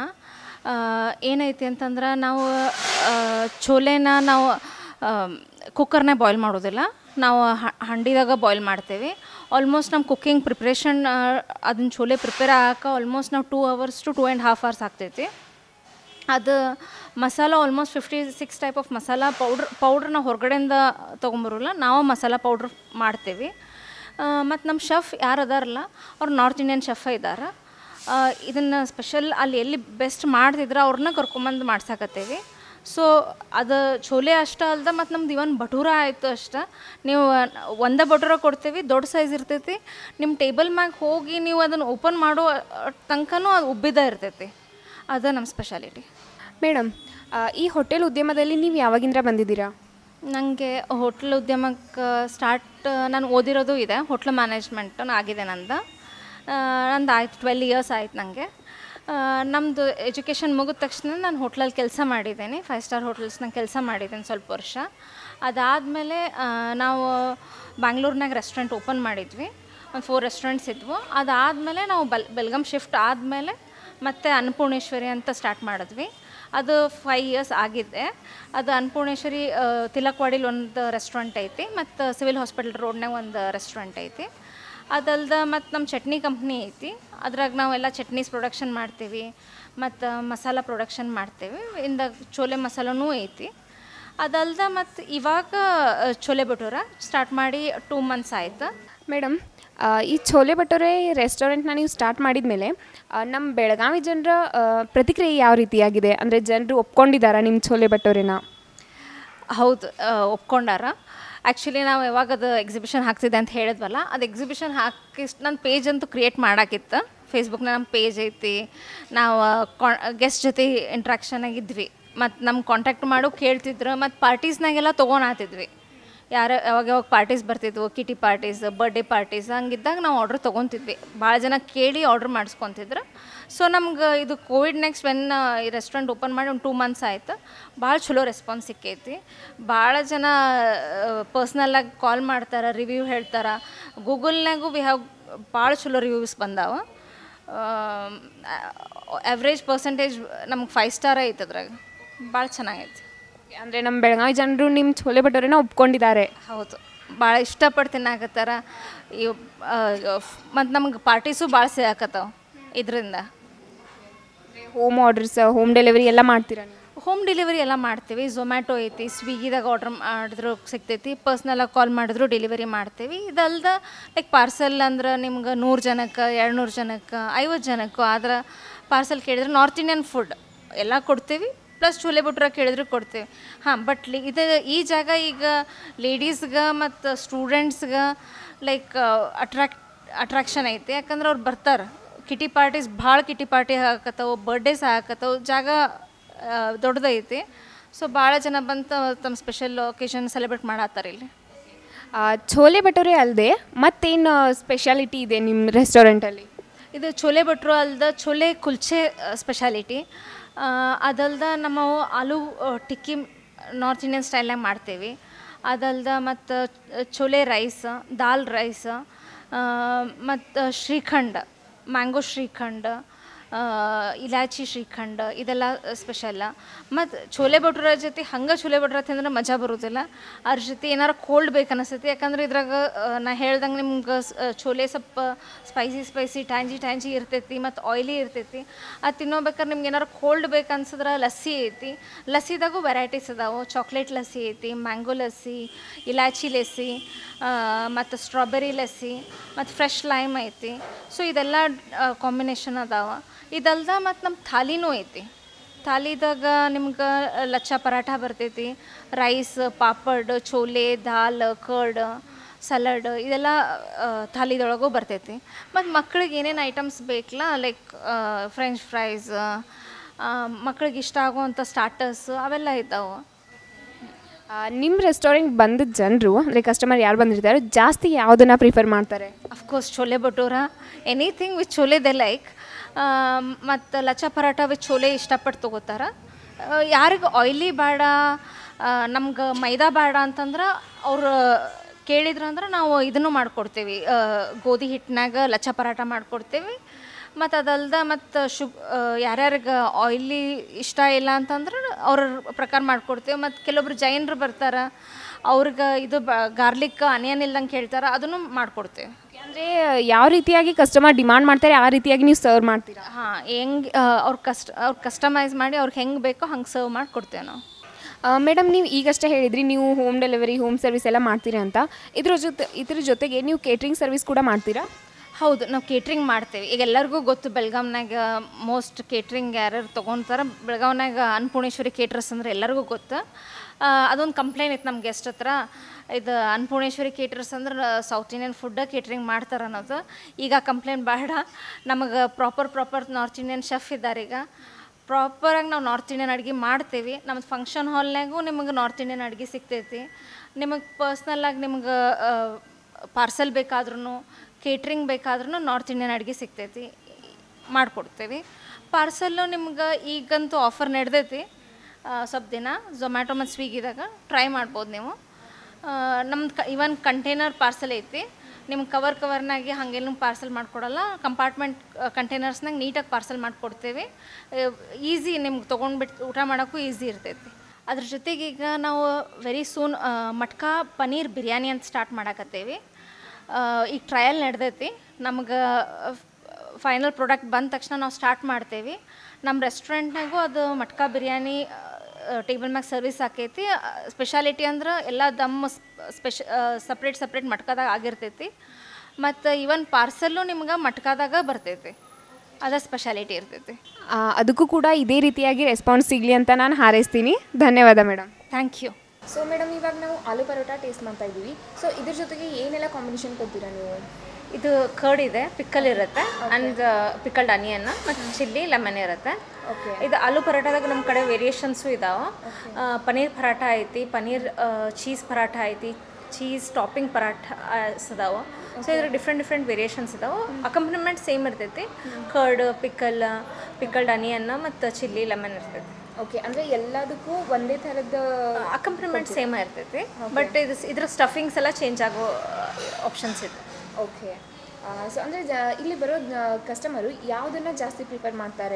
ಏನೈತಿ ಅಂತಂದ್ರೆ, ನಾವು ಛೋಲೆನ ನಾವು ಕುಕ್ಕರ್ನೇ ಬಾಯ್ಲ್ ಮಾಡೋದಿಲ್ಲ, ನಾವು ಹಂಡಿದಾಗ ಬಾಯ್ಲ್ ಮಾಡ್ತೇವೆ. ಆಲ್ಮೋಸ್ಟ್ ನಮ್ಮ ಕುಕ್ಕಿಂಗ್ ಪ್ರಿಪ್ರೇಷನ್ ಅದನ್ನ ಛೋಲೆ ಪ್ರಿಪೇರ್ ಆಗಕ್ಕೆ ಆಲ್ಮೋಸ್ಟ್ ನಾವು two hours to two and half hours ಆಗ್ತೈತಿ. ಅದು masala almost fifty six type of masala powder powder ನಾವು ಹೊರಗಡೆಯಿಂದ ತೊಗೊಂಬರೋಲ್ಲ, ನಾವು ಮಸಾಲ ಪೌಡ್ರ್ ಮಾಡ್ತೇವೆ. ಮತ್ತು ನಮ್ಮ ಶೆಫ್ ಯಾರು ಅದಾರಲ್ಲ ಅವ್ರು ನಾರ್ತ್ ಇಂಡಿಯನ್ ಶೆಫ ಇದ್ದಾರೆ. ಇದನ್ನು ಸ್ಪೆಷಲ್ ಅಲ್ಲಿ ಎಲ್ಲಿ ಬೆಸ್ಟ್ ಮಾಡ್ತಿದ್ರೆ ಅವ್ರನ್ನ ಕರ್ಕೊಂಬಂದು ಮಾಡ್ಸಾಕತ್ತೇವಿ. ಸೊ ಅದು ಛೋಲೆ ಅಷ್ಟೇ ಅಲ್ದ ಮತ್ತು ನಮ್ದು ಇವನ್ ಭಟೂರ ಆಯಿತು ಅಷ್ಟೇ. ನೀವು ಒಂದೇ ಭಟೂರ ಕೊಡ್ತೀವಿ, ದೊಡ್ಡ ಸೈಜ್ ಇರ್ತೈತಿ. ನಿಮ್ಮ ಟೇಬಲ್ ಮ್ಯಾಗ ಹೋಗಿ ನೀವು ಅದನ್ನು ಓಪನ್ ಮಾಡೋ ತನಕನೂ ಅದು ಉಬ್ಬಿದ ಇರ್ತೈತಿ. ಅದು ನಮ್ಮ ಸ್ಪೆಷಾಲಿಟಿ. ಮೇಡಮ್, ಈ ಹೋಟೆಲ್ ಉದ್ಯಮದಲ್ಲಿ ನೀವು ಯಾವಾಗಿಂದ ಬಂದಿದ್ದೀರಾ? ನನಗೆ ಹೋಟ್ಲ್ ಉದ್ಯಮಕ್ಕೆ ಸ್ಟಾರ್ಟ್ ನಾನು ಓದಿರೋದು ಇದೆ, ಹೋಟ್ಲ್ ಮ್ಯಾನೇಜ್ಮೆಂಟ್ ಆಗಿದೆ ನಂದು. ನಂದು ಆಯ್ತು ಟ್ವೆಲ್ ಇಯರ್ಸ್ ಆಯ್ತು ನನಗೆ. ನಮ್ಮದು ಎಜುಕೇಷನ್ ಮುಗಿದ ತಕ್ಷಣ ನಾನು ಹೋಟ್ಲಲ್ಲಿ ಕೆಲಸ ಮಾಡಿದ್ದೀನಿ, ಫೈವ್ ಸ್ಟಾರ್ ಹೋಟೆಲ್ಸ್ನಾಗ ಕೆಲಸ ಮಾಡಿದ್ದೀನಿ ಸ್ವಲ್ಪ ವರ್ಷ. ಅದಾದಮೇಲೆ ನಾವು ಬ್ಯಾಂಗ್ಳೂರ್ನಾಗ ರೆಸ್ಟೋರೆಂಟ್ ಓಪನ್ ಮಾಡಿದ್ವಿ, ಒಂದು ಫೋರ್ ರೆಸ್ಟೋರೆಂಟ್ಸ್ ಇದ್ವು. ಅದಾದಮೇಲೆ ನಾವು ಬಲ್ ಬೆಲ್ಗಾಮ್ ಶಿಫ್ಟ್ ಆದಮೇಲೆ ಮತ್ತು ಅನ್ನಪೂರ್ಣೇಶ್ವರಿ ಅಂತ ಸ್ಟಾರ್ಟ್ ಮಾಡಿದ್ವಿ. ಅದು ಫೈವ್ ಇಯರ್ಸ್ ಆಗಿದೆ. ಅದು ಅನ್ನಪೂರ್ಣೇಶ್ವರಿ ತಿಲಕ್ವಾಡಿಲಿ ಒಂದು ರೆಸ್ಟೋರೆಂಟ್ ಐತಿ, ಮತ್ತು ಸಿವಿಲ್ ಹಾಸ್ಪಿಟಲ್ ರೋಡ್ನಾಗ ಒಂದು ರೆಸ್ಟೋರೆಂಟ್ ಐತಿ. ಅದಲ್ದ ಮತ್ತು ನಮ್ಮ ಚಟ್ನಿ ಕಂಪ್ನಿ ಐತಿ, ಅದ್ರಾಗ ನಾವೆಲ್ಲ ಚಟ್ನೀಸ್ ಪ್ರೊಡಕ್ಷನ್ ಮಾಡ್ತೀವಿ ಮತ್ತು ಮಸಾಲ ಪ್ರೊಡಕ್ಷನ್ ಮಾಡ್ತೇವೆ. ಇಂದ ಚೋಲೆ ಮಸಾಲನೂ ಐತಿ. ಅದಲ್ದ ಮತ್ತು ಇವಾಗ ಛೋಲೆ ಭಟೂರ ಸ್ಟಾರ್ಟ್ ಮಾಡಿ ಟೂ ಮಂತ್ಸ್ ಆಯ್ತು. ಮೇಡಮ್, ಈ ಛೋಲೆ ಭಟೂರೆ ರೆಸ್ಟೋರೆಂಟ್ನ ನೀವು ಸ್ಟಾರ್ಟ್ ಮಾಡಿದ ಮೇಲೆ ನಮ್ಮ ಬೆಳಗಾವಿ ಜನರ ಪ್ರತಿಕ್ರಿಯೆ ಯಾವ ರೀತಿಯಾಗಿದೆ? ಅಂದರೆ ಜನರು ಒಪ್ಕೊಂಡಿದ್ದಾರಾ ನಿಮ್ಮ ಛೋಲೆ ಭಟೂರೆನ? ಹೌದು, ಒಪ್ಕೊಂಡಾರ. ಆ್ಯಕ್ಚುಲಿ ನಾವು ಯಾವಾಗ ಅದು ಎಕ್ಸಿಬಿಷನ್ ಹಾಕ್ತಿದ್ದೆ ಅಂತ ಹೇಳಿದ್ವಲ್ಲ, ಅದು ಎಕ್ಸಿಬಿಷನ್ ಹಾಕಿ ನನ್ನ ಪೇಜ್ ಅಂತೂ ಕ್ರಿಯೇಟ್ ಮಾಡೋಕ್ಕಿತ್ತು. ಫೇಸ್ಬುಕ್ನ ನಮ್ಮ ಪೇಜ್ ಐತಿ, ನಾವು ಕಾ ಗೆಸ್ಟ್ ಜೊತೆ ಇಂಟ್ರಾಕ್ಷನ್ ಆಗಿದ್ವಿ, ಮತ್ತು ನಮ್ಮ ಕಾಂಟ್ಯಾಕ್ಟ್ ಮಾಡೋ ಕೇಳ್ತಿದ್ರು, ಮತ್ತು ಪಾರ್ಟೀಸ್ನಾಗೆಲ್ಲ ತೊಗೊಳತ್ತಿದ್ವಿ. ಯಾರು ಯಾವಾಗ ಯಾವಾಗ ಪಾರ್ಟೀಸ್ ಬರ್ತಿದ್ವು, ಕಿಟಿ ಪಾರ್ಟೀಸ್, ಬರ್ಡೇ ಪಾರ್ಟೀಸ್, ಹಂಗಿದ್ದಾಗ ನಾವು ಆರ್ಡ್ರ್ ತೊಗೊತಿದ್ವಿ. ಭಾಳ ಜನ ಕೇಳಿ ಆರ್ಡ್ರ್ ಮಾಡಿಸ್ಕೊತಿದ್ರು. ಸೊ ನಮ್ಗೆ ಇದು ಕೋವಿಡ್ ನೆಕ್ಸ್ಟ್ ವೆನ್ ಈ ರೆಸ್ಟೋರೆಂಟ್ ಓಪನ್ ಮಾಡಿ ಒಂದು ಟೂ ಮಂತ್ಸ್ ಆಯಿತು. ಭಾಳ ಚಲೋ ರೆಸ್ಪಾನ್ಸ್ ಸಿಕ್ಕೈತಿ. ಭಾಳ ಜನ ಪರ್ಸ್ನಲ್ಲಾಗಿ ಕಾಲ್ ಮಾಡ್ತಾರೆ, ರಿವ್ಯೂ ಹೇಳ್ತಾರೆ. ಗೂಗಲ್ನಾಗೂ ವಿ ಹ್ಯಾವ್ ಭಾಳ ಚಲೋ ರಿವ್ಯೂಸ್ ಬಂದಾವ. ಆವ್ರೇಜ್ ಪರ್ಸೆಂಟೇಜ್ ನಮ್ಗೆ ಫೈವ್ ಸ್ಟಾರ್ ಐತೆ ಅದ್ರಾಗ. ಭಾಳ ಚೆನ್ನಾಗೈತಿ. ಅಂದರೆ ನಮ್ಮ ಬೆಳಗಾವಿ ಜನರು ನಿಮ್ಮ ಛೋಲೆ ಭಟೂರೆನ ಒಪ್ಕೊಂಡಿದ್ದಾರೆ. ಹೌದು, ಭಾಳ ಇಷ್ಟಪಟ್ಟು ತಿನ್ನಾಕತ್ತಾರ. ಇವು ಮತ್ತು ನಮ್ಗೆ ಪಾರ್ಟೀಸು ಭಾಳ ಸೇರಾಕತ್ತಾವ ಇದರಿಂದ. ಹೋಮ್ ಆರ್ಡರ್ಸ್, ಹೋಮ್ ಡೆಲಿವರಿ ಎಲ್ಲ ಮಾಡ್ತೀರಾ ನೀವು? ಹೋಮ್ ಡೆಲಿವರಿ ಎಲ್ಲ ಮಾಡ್ತೀವಿ. ಝೊಮ್ಯಾಟೊ ಐತಿ, ಸ್ವಿಗ್ಗಿದಾಗ ಆರ್ಡ್ರ್ ಮಾಡಿದ್ರು ಸಿಗ್ತೈತಿ, ಪರ್ಸ್ನಲಾಗಿ ಕಾಲ್ ಮಾಡಿದ್ರು ಡೆಲಿವರಿ ಮಾಡ್ತೀವಿ. ಇದಲ್ದ ಲೈಕ್ ಪಾರ್ಸಲ್ ಅಂದ್ರೆ ನಿಮ್ಗೆ ನೂರು ಜನಕ್ಕೆ, ಎರಡು ನೂರು ಜನಕ್ಕೆ, ಐವತ್ತು ಜನಕ್ಕೂ ಆದ್ರೆ ಪಾರ್ಸಲ್ ಕೇಳಿದ್ರೆ ನಾರ್ತ್ ಇಂಡಿಯನ್ ಫುಡ್ ಎಲ್ಲ ಕೊಡ್ತೀವಿ, ಪ್ಲಸ್ ಚೋಲೆ ಭಟೂರ ಕೇಳಿದ್ರು ಕೊಡ್ತೇವೆ. ಹಾಂ, ಬಟ್ ಇದು ಈ ಜಾಗ ಈಗ ಲೇಡೀಸ್ಗೆ ಮತ್ತು ಸ್ಟೂಡೆಂಟ್ಸ್ಗೆ ಲೈಕ್ ಅಟ್ರಾಕ್ಟ್ ಅಟ್ರಾಕ್ಷನ್ ಐತಿ. ಯಾಕಂದ್ರೆ ಅವ್ರು ಬರ್ತಾರೆ, ಕಿಟಿ ಪಾರ್ಟೀಸ್ ಭಾಳ ಕಿಟಿ ಪಾರ್ಟಿ ಹಾಕತ್ತವು, ಬರ್ಡೇಸ್ ಹಾಕತ್ತವು, ಜಾಗ ದೊಡ್ಡದೈತಿ. ಸೊ ಭಾಳ ಜನ ಬಂದು ತಮ್ಮ ಸ್ಪೆಷಲ್ ಒಕೇಶನ್ ಸೆಲೆಬ್ರೇಟ್ ಮಾಡತ್ತಾರೆ ಇಲ್ಲಿ. ಛೋಲೆ ಭಟೂರೆ ಅಲ್ಲದೆ ಮತ್ತೇನು ಸ್ಪೆಷಾಲಿಟಿ ಇದೆ ನಿಮ್ಮ ರೆಸ್ಟೋರೆಂಟಲ್ಲಿ? ಇದು ಛೋಲೆ ಭಟ್ರು ಅಲ್ದ ಛೋಲೆ ಕುಲ್ಚೆ ಸ್ಪೆಷಾಲಿಟಿ. ಅದಲ್ದ ನಮ್ಮ ಆಲೂ ಟಿಕ್ಕಿ ನಾರ್ತ್ ಇಂಡಿಯನ್ ಸ್ಟೈಲ್ನಾಗ ಮಾಡ್ತೇವೆ. ಅದಲ್ದ ಮತ್ತು ಛೋಲೆ ರೈಸ್, ದಾಲ್ ರೈಸ್, ಮತ್ತು ಶ್ರೀಖಂಡ್, ಮ್ಯಾಂಗೋ ಶ್ರೀಖಂಡ್, ಇಲಾಚಿ ಶ್ರೀಖಂಡ್, ಇದೆಲ್ಲ ಸ್ಪೆಷಲ್ಲ. ಮತ್ತು ಛೋಲೆ ಭಟೂರ ಜೊತೆ ಹಂಗೆ ಛೋಲೆ ಭಟೂರ ತಿಂದ್ರೆ ಮಜಾ ಬರೋದಿಲ್ಲ, ಅದ್ರ ಜೊತೆ ಏನಾರು ಕೋಲ್ಡ್ ಬೇಕು ಅನಿಸ್ತೈತಿ. ಯಾಕಂದ್ರೆ ಇದ್ರಾಗ ನಾ ಹೇಳ್ದಂಗೆ ನಿಮ್ಗೆ ಛೋಲೆ ಸ್ವಲ್ಪ ಸ್ಪೈಸಿ ಸ್ಪೈಸಿ ಟ್ಯಾಂಜಿ ಟ್ಯಾಂಜಿ ಇರ್ತೈತಿ ಮತ್ತು ಆಯ್ಲಿ ಇರ್ತೈತಿ. ಅದು ತಿನ್ನೋಬೇಕಾದ್ರೆ ನಿಮ್ಗೆ ಏನಾರು ಕೋಲ್ಡ್ ಬೇಕು ಅನ್ಸಿದ್ರೆ ಲಸ್ಸಿ ಐತಿ. ಲಸ್ಸಿದಾಗೂ ವೆರೈಟೀಸ್ ಅದಾವೆ. ಚಾಕ್ಲೇಟ್ ಲಸ್ಸಿ ಐತಿ, ಮ್ಯಾಂಗೋ ಲಸ್ಸಿ, ಇಲಾಚಿ ಲಸ್ಸಿ, ಮತ್ತು ಸ್ಟ್ರಾಬೆರಿ ಲಸ್ಸಿ, ಮತ್ತು ಫ್ರೆಶ್ ಲೈಮ್ ಐತಿ. ಸೊ ಇದೆಲ್ಲ ಕಾಂಬಿನೇಷನ್ ಅದಾವೆ. ಇದಲ್ದ ಮತ್ತು ನಮ್ಮ ಥಾಲಿನೂ ಐತಿ. ಥಾಲಿದಾಗ ನಿಮ್ಗೆ ಲಚ್ಚಾ ಪರಾಠ ಬರ್ತೈತಿ, ರೈಸ್, ಪಾಪಡ್, ಛೋಲೆ, ದಾಲ್, ಕರ್ಡ್, ಸಲಾಡ್, ಇದೆಲ್ಲ ಥಾಲಿದೊಳಗೂ ಬರ್ತೈತಿ. ಮತ್ತು ಮಕ್ಳಿಗೆ ಏನೇನು ಐಟಮ್ಸ್ ಬೇಕಲ್ಲ, ಲೈಕ್ ಫ್ರೆಂಚ್ ಫ್ರೈಸ್, ಮಕ್ಳಿಗೆ ಇಷ್ಟ ಆಗುವಂಥ ಸ್ಟಾರ್ಟರ್ಸ್ ಅವೆಲ್ಲ ಇದ್ದಾವೆ. ನಿಮ್ಮ ರೆಸ್ಟೋರೆಂಟ್ ಬಂದ ಜನರು ಅಂದರೆ ಕಸ್ಟಮರ್ ಯಾರು ಬಂದಿರ್ತಾರೆ ಜಾಸ್ತಿ ಯಾವುದನ್ನು ಪ್ರಿಫರ್ ಮಾಡ್ತಾರೆ? Of course chole bhatura, anything with chole they like. ಮತ್ತು ಲಚ್ಚಾ ಪರಾಠ ವಿತ್ ಛೋಲೆ ಇಷ್ಟಪಟ್ಟು ತೊಗೋತಾರೆ. ಯಾರಿಗೆ ಆಯ್ಲಿ ಬೇಡ, ನಮ್ಗೆ ಮೈದಾ ಬೇಡ ಅಂತಂದ್ರೆ ಅವ್ರು ಕೇಳಿದ್ರಂದ್ರೆ ನಾವು ಇದನ್ನು ಮಾಡಿಕೊಡ್ತೀವಿ, ಗೋಧಿ ಹಿಟ್ಟಿನಾಗ ಲಚ್ಚಾ ಪರಾಠ ಮಾಡಿಕೊಡ್ತೀವಿ. ಮತ್ತು ಅದಲ್ದ ಮತ್ತು ಶು ಯಾರ್ಯಾರಿಗೆ ಆಯ್ಲಿ ಇಷ್ಟ ಇಲ್ಲ ಅಂತಂದ್ರೆ ಅವ್ರ ಪ್ರಕಾರ ಮಾಡಿಕೊಡ್ತೀವಿ. ಮತ್ತು ಕೆಲವೊಬ್ರು ಜೈನರು ಬರ್ತಾರೆ, ಅವ್ರಿಗೆ ಇದು ಬ ಗಾರ್ಲಿಕ್ ಆನಿಯನ್ ಇಲ್ದಂಗೆ ಕೇಳ್ತಾರೆ, ಅದನ್ನು ಮಾಡಿಕೊಡ್ತೇವೆ. ಅಂದರೆ ಯಾವ ರೀತಿಯಾಗಿ ಕಸ್ಟಮರ್ ಡಿಮಾಂಡ್ ಮಾಡ್ತಾರೆ ಆ ರೀತಿಯಾಗಿ ನೀವು ಸರ್ವ್ ಮಾಡ್ತೀರಾ? ಹಾಂ, ಹೆಂಗೆ ಅವ್ರ ಕಸ್ಟ್ ಅವ್ರು ಕಸ್ಟಮೈಸ್ ಮಾಡಿ ಅವ್ರಿಗೆ ಹೆಂಗೆ ಬೇಕೋ ಹಂಗೆ ಸರ್ವ್ ಮಾಡಿ ಕೊಡ್ತೇವೆ ನಾವು. ಮೇಡಮ್, ನೀವು ಈಗಷ್ಟೇ ಹೇಳಿದ್ರಿ ನೀವು ಹೋಮ್ ಡೆಲಿವರಿ, ಹೋಮ್ ಸರ್ವಿಸ್ ಎಲ್ಲ ಮಾಡ್ತೀರಾ ಅಂತ. ಇದ್ರ ಜೊತೆ ಇದ್ರ ಜೊತೆಗೆ ನೀವು ಕೇಟ್ರಿಂಗ್ ಸರ್ವಿಸ್ ಕೂಡ ಮಾಡ್ತೀರಾ? ಹೌದು, ನಾವು ಕೇಟ್ರಿಂಗ್ ಮಾಡ್ತೇವೆ. ಈಗ ಎಲ್ಲರಿಗೂ ಗೊತ್ತು ಬೆಳಗಾಂನಾಗ ಮೋಸ್ಟ್ ಕೇಟ್ರಿಂಗ್ ಯಾರ್ಯಾರು ತೊಗೊತಾರೆ. ಬೆಳಗಾವ್ನಾಗ ಅನ್ನಪೂರ್ಣೇಶ್ವರಿ ಕೇಟ್ರಸ್ ಅಂದ್ರೆ ಎಲ್ಲರಿಗೂ ಗೊತ್ತು. ಅದೊಂದು ಕಂಪ್ಲೇಂಟ್ ಇತ್ತು ನಮ್ಮ ಗೆಸ್ಟ್ ಹತ್ರ, ಇದು ಅನ್ನಪೂರ್ಣೇಶ್ವರಿ ಕೇಟ್ರಸ್ ಅಂದ್ರೆ ಸೌತ್ ಇಂಡಿಯನ್ ಫುಡ್ಡ ಕೇಟ್ರಿಂಗ್ ಮಾಡ್ತಾರೆ ಅನ್ನೋದು. ಈಗ ಕಂಪ್ಲೇಂಟ್ ಬೇಡ, ನಮಗೆ proper proper north Indian chef ಇದ್ದಾರೆ. ಈಗ ಪ್ರಾಪರಾಗಿ ನಾವು ನಾರ್ತ್ ಇಂಡಿಯನ್ ಅಡುಗೆ ಮಾಡ್ತೇವೆ. ನಮ್ಮದು ಫಂಕ್ಷನ್ ಹಾಲ್ನಾಗೂ ನಿಮಗೆ ನಾರ್ತ್ ಇಂಡಿಯನ್ ಅಡುಗೆ ಸಿಗ್ತೈತಿ. ನಿಮಗೆ ಪರ್ಸ್ನಲ್ಲಾಗಿ ನಿಮ್ಗೆ ಪಾರ್ಸೆಲ್ ಬೇಕಾದ್ರೂ, ಕೇಟ್ರಿಂಗ್ ಬೇಕಾದ್ರೂ ನಾರ್ತ್ ಇಂಡಿಯನ್ ಅಡುಗೆ ಸಿಗ್ತೈತಿ, ಮಾಡಿಕೊಡ್ತೇವೆ. ಪಾರ್ಸೆಲ್ಲು ನಿಮ್ಗೆ ಈಗಂತೂ ಆಫರ್ ನಡೆದೈತಿ ಸ್ವಲ್ಪ ದಿನ. ಝೊಮ್ಯಾಟೊ ಮತ್ತು ಸ್ವಿಗ್ಗಿದಾಗ ಟ್ರೈ ಮಾಡ್ಬೋದು ನೀವು. ನಮ್ದು ಕ ಇವನ್ ಕಂಟೈನರ್ ಪಾರ್ಸೆಲ್ ಐತಿ. ನಿಮ್ಗೆ ಕವರ್ ಕವರ್ನಾಗೆ ಹಾಗೇನು ಪಾರ್ಸೆಲ್ ಮಾಡಿಕೊಡಲ್ಲ, ಕಂಪಾರ್ಟ್ಮೆಂಟ್ ಕಂಟೈನರ್ಸ್ನಾಗ ನೀಟಾಗಿ ಪಾರ್ಸೆಲ್ ಮಾಡಿಕೊಡ್ತೇವೆ. ಈಸಿ, ನಿಮ್ಗೆ ತೊಗೊಂಡ್ಬಿಟ್ಟು ಊಟ ಮಾಡೋಕ್ಕೂ ಈಸಿ ಇರ್ತೈತಿ. ಅದ್ರ ಜೊತೆಗೆ ಈಗ ನಾವು ವೆರಿ ಸೂನ್ ಮಟ್ಕಾ ಪನ್ನೀರ್ ಬಿರಿಯಾನಿ ಅಂತ ಸ್ಟಾರ್ಟ್ ಮಾಡಾಕತ್ತೇವೆ. ಈಗ ಟ್ರಯಲ್ ನಡೆದೈತಿ. ನಮ್ಗೆ ಫೈನಲ್ ಪ್ರಾಡಕ್ಟ್ ಬಂದ ತಕ್ಷಣ ನಾವು ಸ್ಟಾರ್ಟ್ ಮಾಡ್ತೇವೆ. ನಮ್ಮ ರೆಸ್ಟೋರೆಂಟ್ನಾಗೂ ಅದು ಮಟ್ಕಾ ಬಿರಿಯಾನಿ ಟೇಬಲ್ ಮ್ಯಾಗ ಸರ್ವಿಸ್ ಆಕೈತಿ. ಸ್ಪೆಷಾಲಿಟಿ ಅಂದ್ರೆ ಎಲ್ಲ ದಮ್ ಸ್ಪೆಷ ಸಪ್ರೇಟ್ ಸಪ್ರೇಟ್ ಮಟ್ಕಾದಾಗ ಆಗಿರ್ತೈತಿ. ಮತ್ತು ಈವನ್ ಪಾರ್ಸೆಲ್ಲು ನಿಮ್ಗೆ ಮಟ್ಕಾದಾಗ ಬರ್ತೈತಿ, ಅದ ಸ್ಪೆಷಾಲಿಟಿ ಇರ್ತೈತಿ. ಅದಕ್ಕೂ ಕೂಡ ಇದೇ ರೀತಿಯಾಗಿ ರೆಸ್ಪಾನ್ಸ್ ಸಿಗಲಿ ಅಂತ ನಾನು ಹಾರೈಸ್ತೀನಿ. ಧನ್ಯವಾದ madam. Thank you. So madam, ಇವಾಗ ನಾವು ಆಲೂ ಪರೋಟ ಟೇಸ್ಟ್ ಮಾಡ್ತಾ ಇದ್ದೀವಿ. ಸೊ ಇದ್ರ ಜೊತೆಗೆ ಏನೆಲ್ಲ ಕಾಂಬಿನೇಷನ್ ಕೊಡ್ತೀರಾ ನೀವು? ಇದು ಕರ್ಡ್ ಇದೆ, ಪಿಕ್ಕಲ್ ಇರುತ್ತೆ, ಆ್ಯಂಡ್ ಪಿಕ್ಕಲ್ಡ್ ಅನಿಯನ್ ಮತ್ತು ಚಿಲ್ಲಿ ಲೆಮನ್ ಇರುತ್ತೆ. ಓಕೆ. ಇದು ಆಲೂ ಪರೋಟದಾಗ ನಮ್ಮ ಕಡೆ ವೇರಿಯೇಷನ್ಸು ಇದಾವೆ. ಪನ್ನೀರ್ ಪರಾಠ ಐತಿ, ಪನ್ನೀರ್ ಚೀಸ್ ಪರಾಠ ಐತಿ, ಚೀಸ್ ಟಾಪಿಂಗ್ ಪರಾಠ ಅದಾವೆ. ಸೊ ಇದ್ರ ಡಿಫ್ರೆಂಟ್ ಡಿಫ್ರೆಂಟ್ ವೇರಿಯೇಷನ್ಸ್ ಇದಾವೆ. ಅಕಂಪನಿಮೆಂಟ್ ಸೇಮ್ ಇರ್ತೈತಿ, ಕರ್ಡ್, ಪಿಕ್ಕಲ್, ಪಿಕ್ಕಲ್ಡ್ ಅನಿಯನ್ ಮತ್ತು ಚಿಲ್ಲಿ ಲೆಮನ್ ಇರ್ತೈತಿ. ಓಕೆ, ಅಂದರೆ ಎಲ್ಲದಕ್ಕೂ ಒಂದೇ ಥರದ ಅಕಂಪನಿಮೆಂಟ್ ಸೇಮ್ ಇರ್ತೈತಿ, ಬಟ್ ಇದು ಇದ್ರ ಸ್ಟಫಿಂಗ್ಸ್ ಎಲ್ಲ ಚೇಂಜ್ ಆಗೋ ಆಪ್ಷನ್ಸ್ ಇದೆ. ಓಕೆ. ಸೊ ಅಂದರೆ ಇಲ್ಲಿ ಬರೋ ಕಸ್ಟಮರು ಯಾವುದನ್ನು ಜಾಸ್ತಿ ಪ್ರಿಫರ್ ಮಾಡ್ತಾರೆ?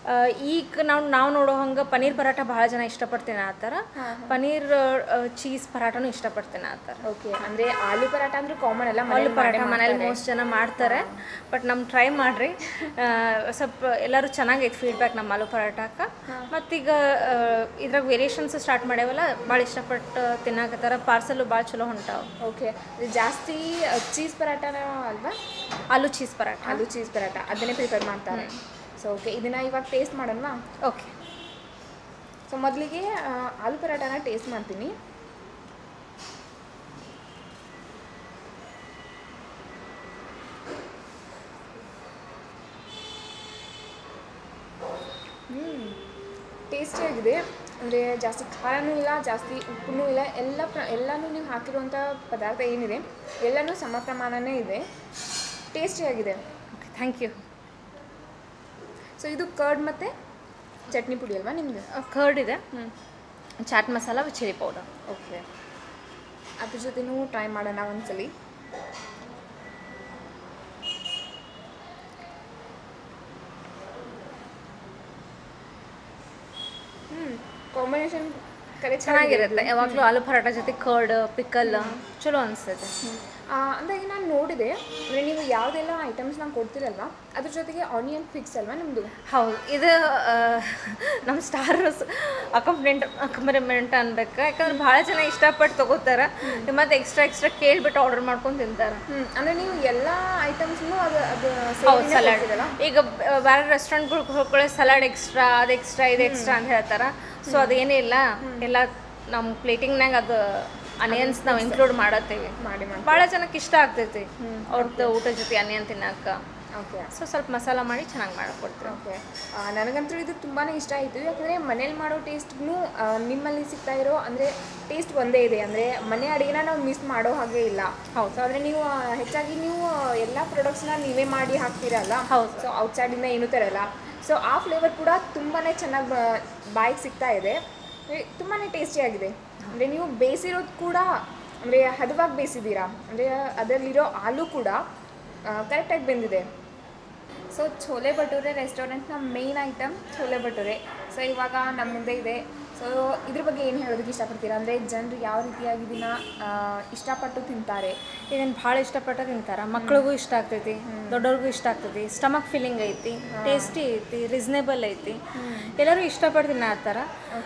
ಈಗ ನಾವು ನಾವು ನೋಡೋ ಹಂಗೆ ಪನ್ನೀರ್ ಪರಾಠ ಭಾಳ ಜನ ಇಷ್ಟಪಡ್ತೇನೆ ಆ ಥರ. ಪನ್ನೀರ್ ಚೀಸ್ ಪರಾಠನೂ ಇಷ್ಟಪಡ್ತೇನೆ ಆ ಥರ. ಓಕೆ, ಅಂದರೆ ಆಲೂ ಪರಾಠ ಅಂದ್ರೆ ಕಾಮನ್ ಅಲ್ಲ, ಆಲೂ ಪರಾಠ ಮನೇಲಿ ಮೋಸ್ಟ್ ಜನ ಮಾಡ್ತಾರೆ. ಬಟ್ ನಮ್ಮ ಟ್ರೈ ಮಾಡಿರಿ, ಸ್ವಲ್ಪ ಎಲ್ಲರೂ ಚೆನ್ನಾಗೈತೆ ಫೀಡ್ಬ್ಯಾಕ್ ನಮ್ಮ ಆಲೂ ಪರಾಠಕ್ಕೆ. ಮತ್ತೀಗ ಇದ್ರಾಗ ವೇರಿಯೇಷನ್ಸ್ ಸ್ಟಾರ್ಟ್ ಮಾಡ್ಯಾವಲ್ಲ, ಭಾಳ ಇಷ್ಟಪಟ್ಟು ತಿನ್ನಾಕತ್ತಾರ. ಪಾರ್ಸೆಲ್ಲು ಭಾಳ ಚಲೋ ಹೊಂಟಾವ. ಓಕೆ, ಜಾಸ್ತಿ ಚೀಸ್ ಪರಾಠನ ಅಲ್ವಾ? ಆಲೂ ಚೀಸ್ ಪರಾಠ, ಆಲೂ ಚೀಸ್ ಪರಾಠ ಅದನ್ನೇ ಪ್ರಿಫರ್ ಮಾಡ್ತಾರೆ. ಸೊ ಓಕೆ, ಇದನ್ನು ಇವಾಗ ಟೇಸ್ಟ್ ಮಾಡೋಣ. ಓಕೆ. ಸೊ ಮೊದಲಿಗೆ ಆಲೂ ಪರಾಟಾನ ಟೇಸ್ಟ್ ಮಾಡ್ತೀನಿ. ಹ್ಞೂ ಟೇಸ್ಟಿಯಾಗಿದೆ. ಅಂದರೆ ಜಾಸ್ತಿ ಖಾರನೂ ಇಲ್ಲ, ಜಾಸ್ತಿ ಉಪ್ಪೂ ಇಲ್ಲ. ಎಲ್ಲ ಪ್ರ ಎಲ್ಲನೂ ನೀವು ಹಾಕಿರುವಂಥ ಪದಾರ್ಥ ಏನಿದೆ ಎಲ್ಲನೂ ಸಮ ಪ್ರಮಾಣನೇ ಇದೆ. ಟೇಸ್ಟಿಯಾಗಿದೆ. Okay, thank you. ಸೊ ಇದು ಕರ್ಡ್ ಮತ್ತು ಚಟ್ನಿ ಪುಡಿ ಅಲ್ವಾ ನಿಮ್ಮದು? ಕರ್ಡ್ ಇದೆ, chaat masala with chilli powder. Okay, ಅದ್ರ ಜೊತೆನೂ ಟ್ರೈ ಮಾಡೋಣ ಒಂದ್ಸಲಿ. ಹ್ಞೂ ಕಾಂಬಿನೇಷನ್ ಕರೆ ಚೆನ್ನಾಗಿರುತ್ತೆ. ಯಾವಾಗಲೂ ಆಲೂ ಪರಾಟ ಜೊತೆ ಕರ್ಡ್ ಪಿಕಲ್ ಚಲೋ ಅನಿಸ್ತೈತೆ. ಅಂದಾಗೆ ನಾನು ನೋಡಿದೆ, ಅಂದರೆ ನೀವು ಯಾವುದೆಲ್ಲ ಐಟಮ್ಸ್ ನಾನು ಕೊಡ್ತೀರಲ್ವ ಅದ್ರ ಜೊತೆಗೆ ಆನಿಯನ್ ಫಿಕ್ಸ್ ಅಲ್ವಾ ನಿಮ್ಮದು? ಹೌದು, ಇದು ನಮ್ಮ ಸ್ಟಾರ್ ಅಕಂಪ್ಲಿಮೆಂಟ್ ಅಕಂಪ್ಲಿಮೆಂಟ್ ಅನ್ಬೇಕು. ಯಾಕಂದ್ರೆ ಭಾಳ ಜನ ಇಷ್ಟಪಟ್ಟು ತೊಗೋತಾರೆ, ಮತ್ತು ಎಕ್ಸ್ಟ್ರಾ ಎಕ್ಸ್ಟ್ರಾ ಕೇಳಿಬಿಟ್ಟು ಆರ್ಡರ್ ಮಾಡ್ಕೊಂಡು ತಿಂತಾರೆ. ಹ್ಞೂ ಅಂದರೆ ನೀವು ಎಲ್ಲ ಐಟಮ್ಸ್ನು ಅದು ಅದು ಹೌದು, ಸಲಾಡ್. ಈಗ ಬೇರೆ ರೆಸ್ಟೋರೆಂಟ್ಗಳು ಹೋಗ್ಕೊಳ್ಳಿ ಸಲಾಡ್ ಎಕ್ಸ್ಟ್ರಾ, ಅದು ಎಕ್ಸ್ಟ್ರಾ, ಇದು ಎಕ್ಸ್ಟ್ರಾ ಅಂತ ಹೇಳ್ತಾರೆ. ಸೊ ಅದೇನೇ ಇಲ್ಲ, ಎಲ್ಲ ನಮ್ಮ ಪ್ಲೇಟಿಂಗ್ನಾಗ ಅದು ಅನಿಯನ್ಸ್ ನಾವು ಇನ್ಕ್ಲೂಡ್ ಮಾಡತ್ತೀವಿ. ಮಾಡಿ ಮಾಡಿ ಭಾಳ ಜನಕ್ಕೆ ಇಷ್ಟ ಆಗ್ತೈತಿ ಅವ್ರದ್ದು ಊಟದ ಜೊತೆ ಅನಿಯನ್ ತಿನ್ನಕ್ಕೆ. ಓಕೆ, ಸೊ ಸ್ವಲ್ಪ ಮಸಾಲ ಮಾಡಿ ಚೆನ್ನಾಗಿ ಮಾಡಿಕೊಡ್ತೀವಿ. ಓಕೆ, ನನಗಂತೂ ಇದು ತುಂಬಾ ಇಷ್ಟ ಆಯಿತು. ಯಾಕಂದರೆ ಮನೇಲಿ ಮಾಡೋ ಟೇಸ್ಟ್ಗೂ ನಿಮ್ಮಲ್ಲಿ ಸಿಗ್ತಾ ಇರೋ ಅಂದರೆ ಟೇಸ್ಟ್ ಒಂದೇ ಇದೆ. ಅಂದರೆ ಮನೆ ಅಡುಗೆನ ನಾವು ಮಿಸ್ ಮಾಡೋ ಹಾಗೆ ಇಲ್ಲ. ಹೌದು. ಸೊ ಅಂದರೆ ನೀವು ಹೆಚ್ಚಾಗಿ ನೀವು ಎಲ್ಲ ಪ್ರಾಡಕ್ಟ್ಸ್ನ ನೀವೇ ಮಾಡಿ ಹಾಕ್ತೀರಲ್ಲ. ಹೌದು. ಸೊ ಔಟ್ಸೈಡಿಂದ ಏನೂ ತರಲ್ಲ. ಸೊ ಆ ಫ್ಲೇವರ್ ಕೂಡ ತುಂಬಾ ಚೆನ್ನಾಗಿ ಬಾಯಿಗೆ ಸಿಗ್ತಾ ಇದೆ. ತುಂಬಾ ಟೇಸ್ಟಿಯಾಗಿದೆ. ಅಂದರೆ ನೀವು ಬೇಯಿಸಿರೋದು ಕೂಡ ಅಂದರೆ ಹದವಾಗಿ ಬೇಯಿಸಿದ್ದೀರಾ. ಅಂದರೆ ಅದರಲ್ಲಿರೋ ಆಲೂ ಕೂಡ ಕರೆಕ್ಟಾಗಿ ಬೆಂದಿದೆ. ಸೊ ಛೋಲೆ ಭಟೂರೆ ರೆಸ್ಟೋರೆಂಟ್ನ main item chole bhature. So ಇವಾಗ ನಮ್ಮ ಮುಂದೆ ಇದೆ. ಸೊ ಇದ್ರ ಬಗ್ಗೆ ಏನು ಹೇಳೋದಕ್ಕೆ ಇಷ್ಟಪಡ್ತೀರಾ? ಅಂದರೆ ಜನರು ಯಾವ ರೀತಿಯಾಗಿ ಇದನ್ನ ಇಷ್ಟಪಟ್ಟು ತಿಂತಾರೆ? ಇದನ್ನು ಭಾಳ ಇಷ್ಟಪಟ್ಟು ತಿಂತಾರೆ. ಮಕ್ಳಿಗೂ ಇಷ್ಟ ಆಗ್ತೈತಿ, ದೊಡ್ಡವ್ರಿಗೂ ಇಷ್ಟ ಆಗ್ತೈತಿ. ಸ್ಟಮಕ್ ಫೀಲಿಂಗ್ ಐತಿ, ಟೇಸ್ಟಿ ಐತಿ, ರೀಸನೇಬಲ್ ಐತಿ. ಎಲ್ಲರೂ ಇಷ್ಟಪಟ್ಟು ತಿನ್ನತ್ತಾರ.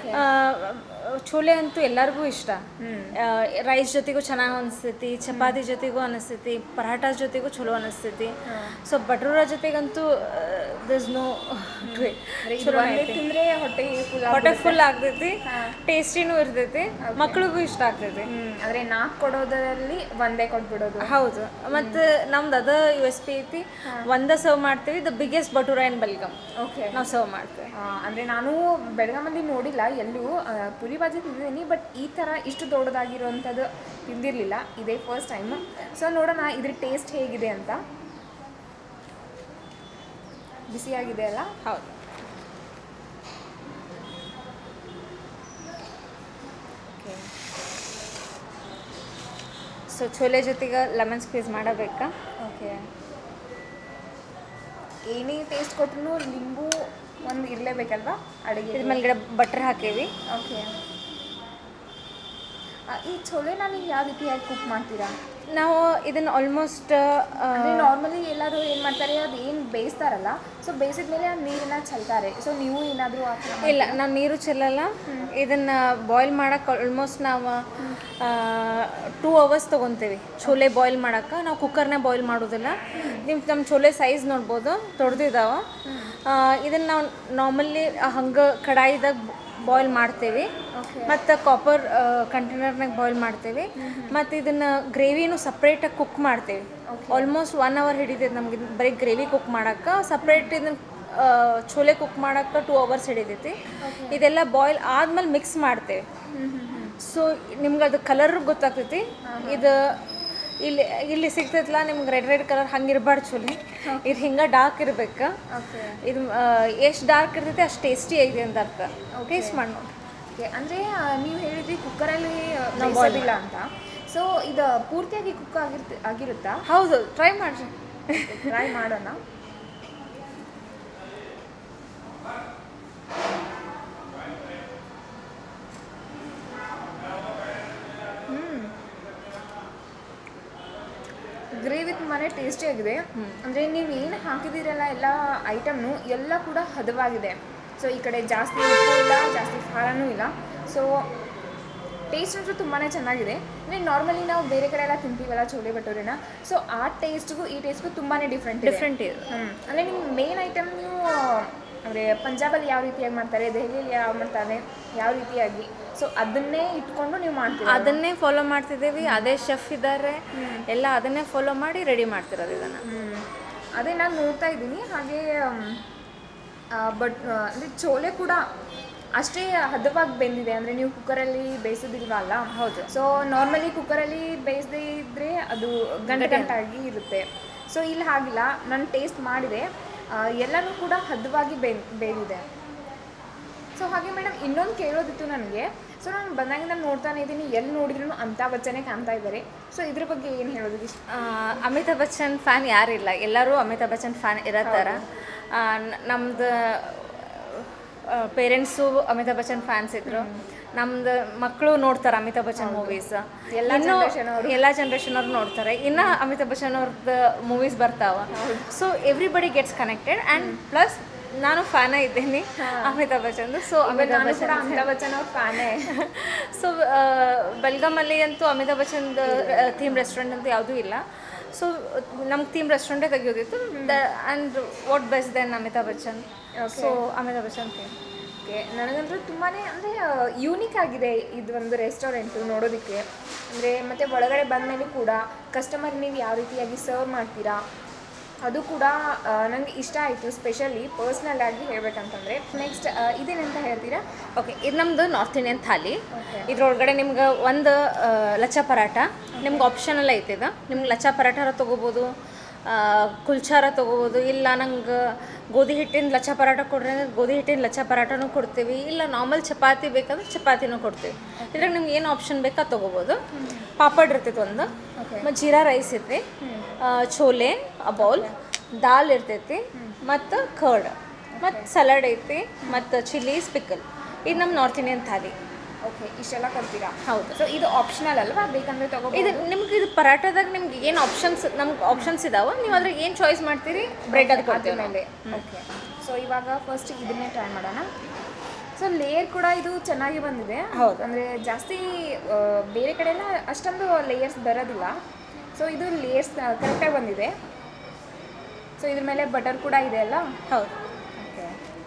ಛೋಲೆ ಅಂತೂ ಎಲ್ಲರಿಗೂ ಇಷ್ಟ. ರೈಸ್ ಜೊತೆಗೂ ಚೆನ್ನಾಗಿ ಅನಿಸ್ತೈತಿ, ಚಪಾತಿ ಜೊತೆಗೂ ಅನಿಸ್ತೈತಿ, ಪರಾಟ ಜೊತೆಗೂ ಚಲೋ ಅನಿಸ್ತೈತಿ. ಸೊ ಭಟೂರ ಜೊತೆಗಂತೂ ದಿಸ್ ನೋ ತಿಂದರೆ ಹೊಟ್ಟೆ ಫುಲ್ ಹೊಟ್ಟೆ ಫುಲ್ ಆಗ್ತೈತಿ, ಟೇಸ್ಟಿನೂ ಇರ್ತೈತಿ, ಮಕ್ಳಿಗೂ ಇಷ್ಟ ಆಗ್ತೈತಿ. ಅಂದರೆ ನಾಲ್ಕು ಕೊಡೋದ್ರಲ್ಲಿ ಒಂದೇ ಕೊಟ್ಬಿಡೋದು. ಹೌದು. ಮತ್ತು ನಮ್ದು ಅದ ಯು ಎಸ್ ಪಿ ಐತಿ, ಒಂದೇ ಸರ್ವ್ ಮಾಡ್ತೀವಿ. The biggest bhatura in Belgaum. Okay, ನಾವು ಸರ್ವ್ ಮಾಡ್ತೀವಿ. ಅಂದರೆ ನಾನು ಬೆಳಗಾಮಲ್ಲಿ ನೋಡಿಲ್ಲ ಎಲ್ಲೂ. ಪುರಿ ಬಾಜಿ ತಿಂದಿದ್ದೀನಿ, ಬಟ್ ಈ ಥರ ಇಷ್ಟು ದೊಡ್ಡದಾಗಿರುವಂಥದ್ದು ತಿಂದಿರಲಿಲ್ಲ. ಇದೇ ಫಸ್ಟ್ ಟೈಮ್. ಸೊ ನೋಡೋಣ ಇದ್ರ ಟೇಸ್ಟ್ ಹೇಗಿದೆ ಅಂತ. ಬಿಸಿಯಾಗಿದೆ ಅಲ್ಲ? ಹೌದು. ಓಕೆ, ಸೊ ಛೋಲೆ ಜೊತೆಗೆ ಲೆಮನ್ ಸ್ಕ್ವೀಸ್ ಮಾಡಬೇಕಾ? ಓಕೆ, ಏನೇ ಟೇಸ್ಟ್ ಕೊಟ್ಟರು ಲಿಂಬು ಒಂದು ಇರಲೇಬೇಕಲ್ವಾ ಅಡುಗೆ? ಇದ್ರ ಮೇಲ್ಗಡೆ ಬಟರ್ ಹಾಕೇವಿ. ಓಕೆ, ಈ ಛೋಲೆನ ನೀವು ಯಾವ ರೀತಿಯಾಗಿ ಕುಕ್ ಮಾಡ್ತೀರಾ? ನಾವು ಇದನ್ನು ಆಲ್ಮೋಸ್ಟ್ ನಾರ್ಮಲಿ ಎಲ್ಲರೂ ಏನು ಮಾಡ್ತಾರೆ, ಅದು ಏನು ಬೇಯಿಸ್ತಾರಲ್ಲ, ಸೊ ಬೇಯಿಸಿದ ಮೇಲೆ ನೀರನ್ನ ಚೆಲ್ತಾರೆ. ಸೊ ನೀವು ಏನಾದರೂ ಆ ಥರ? ಇಲ್ಲ, ನಾವು ನೀರು ಚೆಲ್ಲಲ್ಲ. ಇದನ್ನು ಬಾಯ್ಲ್ ಮಾಡೋಕೆ ಆಲ್ಮೋಸ್ಟ್ ನಾವು ಟೂ ಅವರ್ಸ್ ತೊಗೊತೀವಿ. ಛೋಲೆ ಬಾಯ್ಲ್ ಮಾಡೋಕೆ ನಾವು ಕುಕ್ಕರ್ನೇ ಬಾಯ್ಲ್ ಮಾಡೋದಿಲ್ಲ. ನಿಮ್ಮ ನಮ್ಮ ಛೋಲೆ ಸೈಜ್ ನೋಡ್ಬೋದು, ದೊಡ್ಡದಿದ್ದಾವೆ. ಇದನ್ನು ನಾವು ನಾರ್ಮಲಿ ಹಂಗೆ ಕಡಾಯಿದಾಗ ಬಾಯ್ಲ್ ಮಾಡ್ತೇವೆ, ಮತ್ತು ಕಾಪರ್ ಕಂಟೈನರ್ನಾಗ ಬಾಯ್ಲ್ ಮಾಡ್ತೇವೆ. ಮತ್ತು ಇದನ್ನು ಗ್ರೇವಿನೂ ಸಪ್ರೇಟಾಗಿ ಕುಕ್ ಮಾಡ್ತೇವೆ. ಆಲ್ಮೋಸ್ಟ್ ಒನ್ ಅವರ್ ಹಿಡಿತೈತೆ ನಮ್ಗೆ ಬರೀ ಗ್ರೇವಿ ಕುಕ್ ಮಾಡೋಕ್ಕೆ. ಸಪ್ರೇಟ್ ಇದನ್ನು ಛೋಲೆ ಕುಕ್ ಮಾಡೋಕ್ಕೆ ಟೂ ಅವರ್ಸ್ ಹಿಡಿತೈತಿ. ಇದೆಲ್ಲ ಬಾಯ್ಲ್ ಆದ್ಮೇಲೆ ಮಿಕ್ಸ್ ಮಾಡ್ತೇವೆ. ಸೊ ನಿಮ್ಗೆ ಅದು ಕಲರ್ ಗೊತ್ತಾಗ್ತೈತಿ. ಇದು ಇಲ್ಲಿ ಇಲ್ಲಿ ಸಿಗ್ತೈತಲ್ಲ ನಿಮ್ಗೆ ರೆಡ್ ರೆಡ್ ಕಲರ್ ಹಂಗಿರ್ಬಾರ್ದು ಛೋಲೆ. ಇದು ಹಿಂಗೆ ಡಾರ್ಕ್ ಇರ್ಬೇಕು. ಇದು ಎಷ್ಟು ಡಾರ್ಕ್ ಇರ್ತೈತೆ ಅಷ್ಟು ಟೇಸ್ಟಿ ಆಗಿದೆ ಅಂತ ಅರ್ಥ. ಟೇಸ್ಟ್ ಮಾಡಿ ನೋಡಿ. ಓಕೆ, ಅಂದರೆ ನೀವು ಹೇಳಿದ್ರಿ ಕುಕ್ಕರಲ್ಲಿ ಬೇಯಿಸೋದಿಲ್ಲ ಅಂತ. ಸೊ ಇದು ಪೂರ್ತಿಯಾಗಿ ಕುಕ್ ಆಗಿರ್ತ ಆಗಿರುತ್ತಾ? ಹೌದು, ಟ್ರೈ ಮಾಡಿರಿ. ಟ್ರೈ ಮಾಡೋಣ. ಗ್ರೇವಿ ತುಂಬಾ ಟೇಸ್ಟಿಯಾಗಿದೆ. ಅಂದರೆ ನೀವು ಏನು ಹಾಕಿದ್ದೀರಲ್ಲ ಎಲ್ಲ ಐಟಮ್ನು ಎಲ್ಲ ಕೂಡ ಹದವಾಗಿದೆ. ಸೊ ಈ ಕಡೆ ಜಾಸ್ತಿ ಉಪ್ಪು ಇಲ್ಲ, ಜಾಸ್ತಿ ಖಾರನೂ ಇಲ್ಲ. ಸೊ ಟೇಸ್ಟ್ ಅಂತೂ ತುಂಬಾ ಚೆನ್ನಾಗಿದೆ. ಅಂದರೆ ನಾರ್ಮಲಿ ನಾವು ಬೇರೆ ಕಡೆ ಎಲ್ಲ ತಿಂತೀವಲ್ಲ ಛೋಲೆ ಭಟೂರೆನ, ಸೊ ಆ ಟೇಸ್ಟ್ಗೂ ಈ ಟೇಸ್ಟ್ಗೂ ತುಂಬಾ ಡಿಫ್ರೆಂಟ್ ಡಿಫ್ರೆಂಟ್ ಇದೆ. ಹ್ಞೂ ಅಂದರೆ ನಿಮ್ಮ ಮೇನ್ ಐಟಮ್ ನೀವು ಅಂದರೆ ಪಂಜಾಬಲ್ಲಿ ಯಾವ ರೀತಿಯಾಗಿ ಮಾಡ್ತಾರೆ, ದೆಹಲಿಯಲ್ಲಿ ಯಾವ ಮಾಡ್ತಾರೆ ಯಾವ ರೀತಿಯಾಗಿ, ಸೊ ಅದನ್ನೇ ಇಟ್ಕೊಂಡು ನೀವು ಮಾಡ್ತೀರಾ? ಅದನ್ನೇ ಫಾಲೋ ಮಾಡ್ತಿದ್ದೀವಿ. ಅದೇ ಶೆಫ್ ಇದ್ದಾರೆ, ಎಲ್ಲ ಅದನ್ನೇ ಫಾಲೋ ಮಾಡಿ ರೆಡಿ ಮಾಡ್ತಿರೋದು ಇದನ್ನು. ಅದೇ ನಾನು ನೋಡ್ತಾ ಇದ್ದೀನಿ. ಹಾಗೆ ಬಟ್ ಅಂದರೆ ಚೋಲೆ ಕೂಡ ಅಷ್ಟೇ ಹದವಾಗಿ ಬೆಂದಿದೆ, ಅಂದರೆ ನೀವು ಕುಕ್ಕರಲ್ಲಿ ಬೇಯಿಸೋದಿಲ್ವಲ್ಲ? ಹೌದು. ಸೊ ನಾರ್ಮಲಿ ಕುಕ್ಕರಲ್ಲಿ ಬೇಯಿಸದೇ ಇದ್ದರೆ ಅದು ಗಂಟೆ ಗಂಟಾಗಿ ಇರುತ್ತೆ. ಸೊ ಇಲ್ಲಿ ಹಾಗಿಲ್ಲ, ನಾನು ಟೇಸ್ಟ್ ಮಾಡಿದೆ, ಎಲ್ಲನೂ ಕೂಡ ಹದವಾಗಿ ಬೇ ಬೇಯಿದೆ. ಸೊ ಹಾಗೆ ಮೇಡಮ್ ಇನ್ನೊಂದು ಕೇಳೋದಿತ್ತು ನನಗೆ. ಸೊ ನಾನು ಬಂದಾಗಿಂದ ನೋಡ್ತಾನೆ ಇದ್ದೀನಿ, ಎಲ್ಲಿ ನೋಡಿದ್ರು ಅಮಿತಾಬ್ ಬಚ್ಚನೇ ಕಾಣ್ತಾ ಇದ್ದಾರೆ. ಸೊ ಇದ್ರ ಬಗ್ಗೆ ಏನು ಹೇಳೋದು ಇಷ್ಟ? ಅಮಿತಾಬ್ ಬಚ್ಚನ್ ಫ್ಯಾನ್ ಯಾರಿಲ್ಲ, ಎಲ್ಲರೂ ಅಮಿತಾಬ್ ಬಚ್ಚನ್ ಫ್ಯಾನ್ ಇರೋ ಥರ. ನಮ್ಮದು ಪೇರೆಂಟ್ಸು ಅಮಿತಾಬ್ ಬಚ್ಚನ್ ಫ್ಯಾನ್ಸ್ ಇದ್ದರು, ನಮ್ದು ಮಕ್ಕಳು ನೋಡ್ತಾರೆ ಅಮಿತಾಬ್ ಬಚ್ಚನ್ ಮೂವೀಸ್, ಎಲ್ಲ ಎಲ್ಲ ಜನ್ರೇಷನ್ ಅವ್ರು ನೋಡ್ತಾರೆ. ಇನ್ನು ಅಮಿತಾಬ್ ಬಚ್ಚನ್ ಅವ್ರದ್ದು ಮೂವೀಸ್ ಬರ್ತಾವೆ. So everybody gets connected. And plus ನಾನು ಫ್ಯಾನ ಇದ್ದೀನಿ ಅಮಿತಾಬ್ ಬಚ್ಚನ್ದು. ಸೊ ಅಮಿತಾಬ್ ಬಚ್ಚನ್ ಅಮಿತಾಬ್ ಬಚ್ಚನ್ ಅವ್ರ ಫ್ಯಾನೇ. ಸೊ ಬೆಲ್ಗಾಮಲ್ಲಿ ಅಂತೂ ಅಮಿತಾಬ್ ಬಚ್ಚನ್ದು ಥೀಮ್ ರೆಸ್ಟೋರೆಂಟ್ ಅಂತೂ ಯಾವುದೂ ಇಲ್ಲ. ಸೊ ನಮ್ಗೆ ಥೀಮ್ ರೆಸ್ಟೋರೆಂಟೇ ತೆಗಿಯೋದಿತ್ತು. And what best than Amitabh Bachchan. So Amitabh Bachchan theme. Okay, ನನಗಂತೂ ತುಂಬಾ ಅಂದರೆ ಯೂನಿಕ್ ಆಗಿದೆ ಇದು ಒಂದು ರೆಸ್ಟೋರೆಂಟು ನೋಡೋದಕ್ಕೆ. ಅಂದರೆ ಮತ್ತು ಒಳಗಡೆ ಬಂದಮೇಲೆ ಕೂಡ ಕಸ್ಟಮರ್ ನೀವು ಯಾವ ರೀತಿಯಾಗಿ ಸರ್ವ್ ಮಾಡ್ತೀರಾ ಅದು ಕೂಡ ನನಗೆ ಇಷ್ಟ ಆಯಿತು, ಸ್ಪೆಷಲಿ ಪರ್ಸ್ನಲ್ ಆಗಿ ಹೇಳ್ಬೇಕಂತಂದರೆ. ನೆಕ್ಸ್ಟ್ ಇದೇನಂತ ಹೇಳ್ತೀರಾ? ಓಕೆ, ಇದು ನಮ್ಮದು ನಾರ್ತ್ ಇಂಡಿಯನ್ ಥಾಲಿ. ಇದ್ರೊಳಗಡೆ ನಿಮ್ಗೆ ಒಂದು ಲಚ್ಚಾ ಪರಾಟ ನಿಮ್ಗೆ ಆಪ್ಷನಲ್ಲ ಐತೆ. ಇದು ನಿಮ್ಗೆ ಲಚ್ಚಾ ಪರಾಟಾರ ತೊಗೋಬೋದು, ಕುಲ್ಚಾರ ತೊಗೋಬೋದು. ಇಲ್ಲ ನಂಗೆ ಗೋಧಿ ಹಿಟ್ಟಿನ ಲಚ್ಚಾ ಪರಾಟ ಕೊಡ್ರಿ ಅಂದ್ರೆ ಗೋಧಿ ಹಿಟ್ಟಿನ ಲಚ್ಚಾ ಪರಾಟನೂ ಕೊಡ್ತೀವಿ. ಇಲ್ಲ ನಾರ್ಮಲ್ ಚಪಾತಿ ಬೇಕಾದ್ರೆ ಚಪಾತಿನೂ ಕೊಡ್ತೀವಿ. ಇದ್ರಾಗ ನಿಮ್ಗೆ ಏನು ಆಪ್ಷನ್ ಬೇಕಾ ತೊಗೋಬೋದು. ಪಾಪಡ್ ಇರ್ತೈತೆ ಒಂದು, ಮತ್ತು ಜೀರಾ ರೈಸ್ ಇರ್ತೈತಿ, ಛೋಲೆ ಬೌಲ್, ದಾಲ್ ಇರ್ತೈತಿ, ಮತ್ತು ಕರ್ಡ್, ಮತ್ತು ಸಲಾಡ್ ಐತಿ, ಮತ್ತು ಚಿಲ್ಲೀಸ್ ಪಿಕಲ್. ಇದು ನಮ್ಮ ನಾರ್ತ್ ಇಂಡಿಯನ್ ಥಾಲಿ. ಓಕೆ, ಇಷ್ಟೆಲ್ಲ ಕೊಡ್ತೀರಾ? ಹೌದು. ಸೊ ಇದು ಆಪ್ಷನಲ್ ಅಲ್ವಾ, ಬೇಕಂದರೆ ತಗೋ. ಇದು ನಿಮ್ಗೆ ಇದು ಪರಾಟದಾಗ ನಿಮ್ಗೆ ಏನು ಆಪ್ಷನ್ಸ್ ನಮ್ಗೆ ಆಪ್ಷನ್ಸ್ ಇದಾವೆ, ನೀವು ಅದ್ರಾಗ ಏನು ಚಾಯ್ಸ್ ಮಾಡ್ತೀರಿ ಬ್ರೆಡ್ ಅದು ಕೊಡ್ತೀವಿ ಮೇಲೆ. ಓಕೆ, ಸೊ ಇವಾಗ ಫಸ್ಟ್ ಇದನ್ನೇ ಟ್ರೈ ಮಾಡೋಣ. ಸೊ ಲೇಯರ್ ಕೂಡ ಇದು ಚೆನ್ನಾಗಿ ಬಂದಿದೆ. ಹೌದು, ಅಂದರೆ ಜಾಸ್ತಿ ಬೇರೆ ಕಡೆ ಎಲ್ಲ ಅಷ್ಟೊಂದು ಲೇಯರ್ಸ್ ಬರೋದಿಲ್ಲ. ಸೊ ಇದು ಲೇಯರ್ಸ್ ಕರೆಕ್ಟಾಗಿ ಬಂದಿದೆ. ಸೊ ಇದ್ರ ಮೇಲೆ ಬಟರ್ ಕೂಡ ಇದೆ ಅಲ್ಲ? ಹೌದು. ಓಕೆ,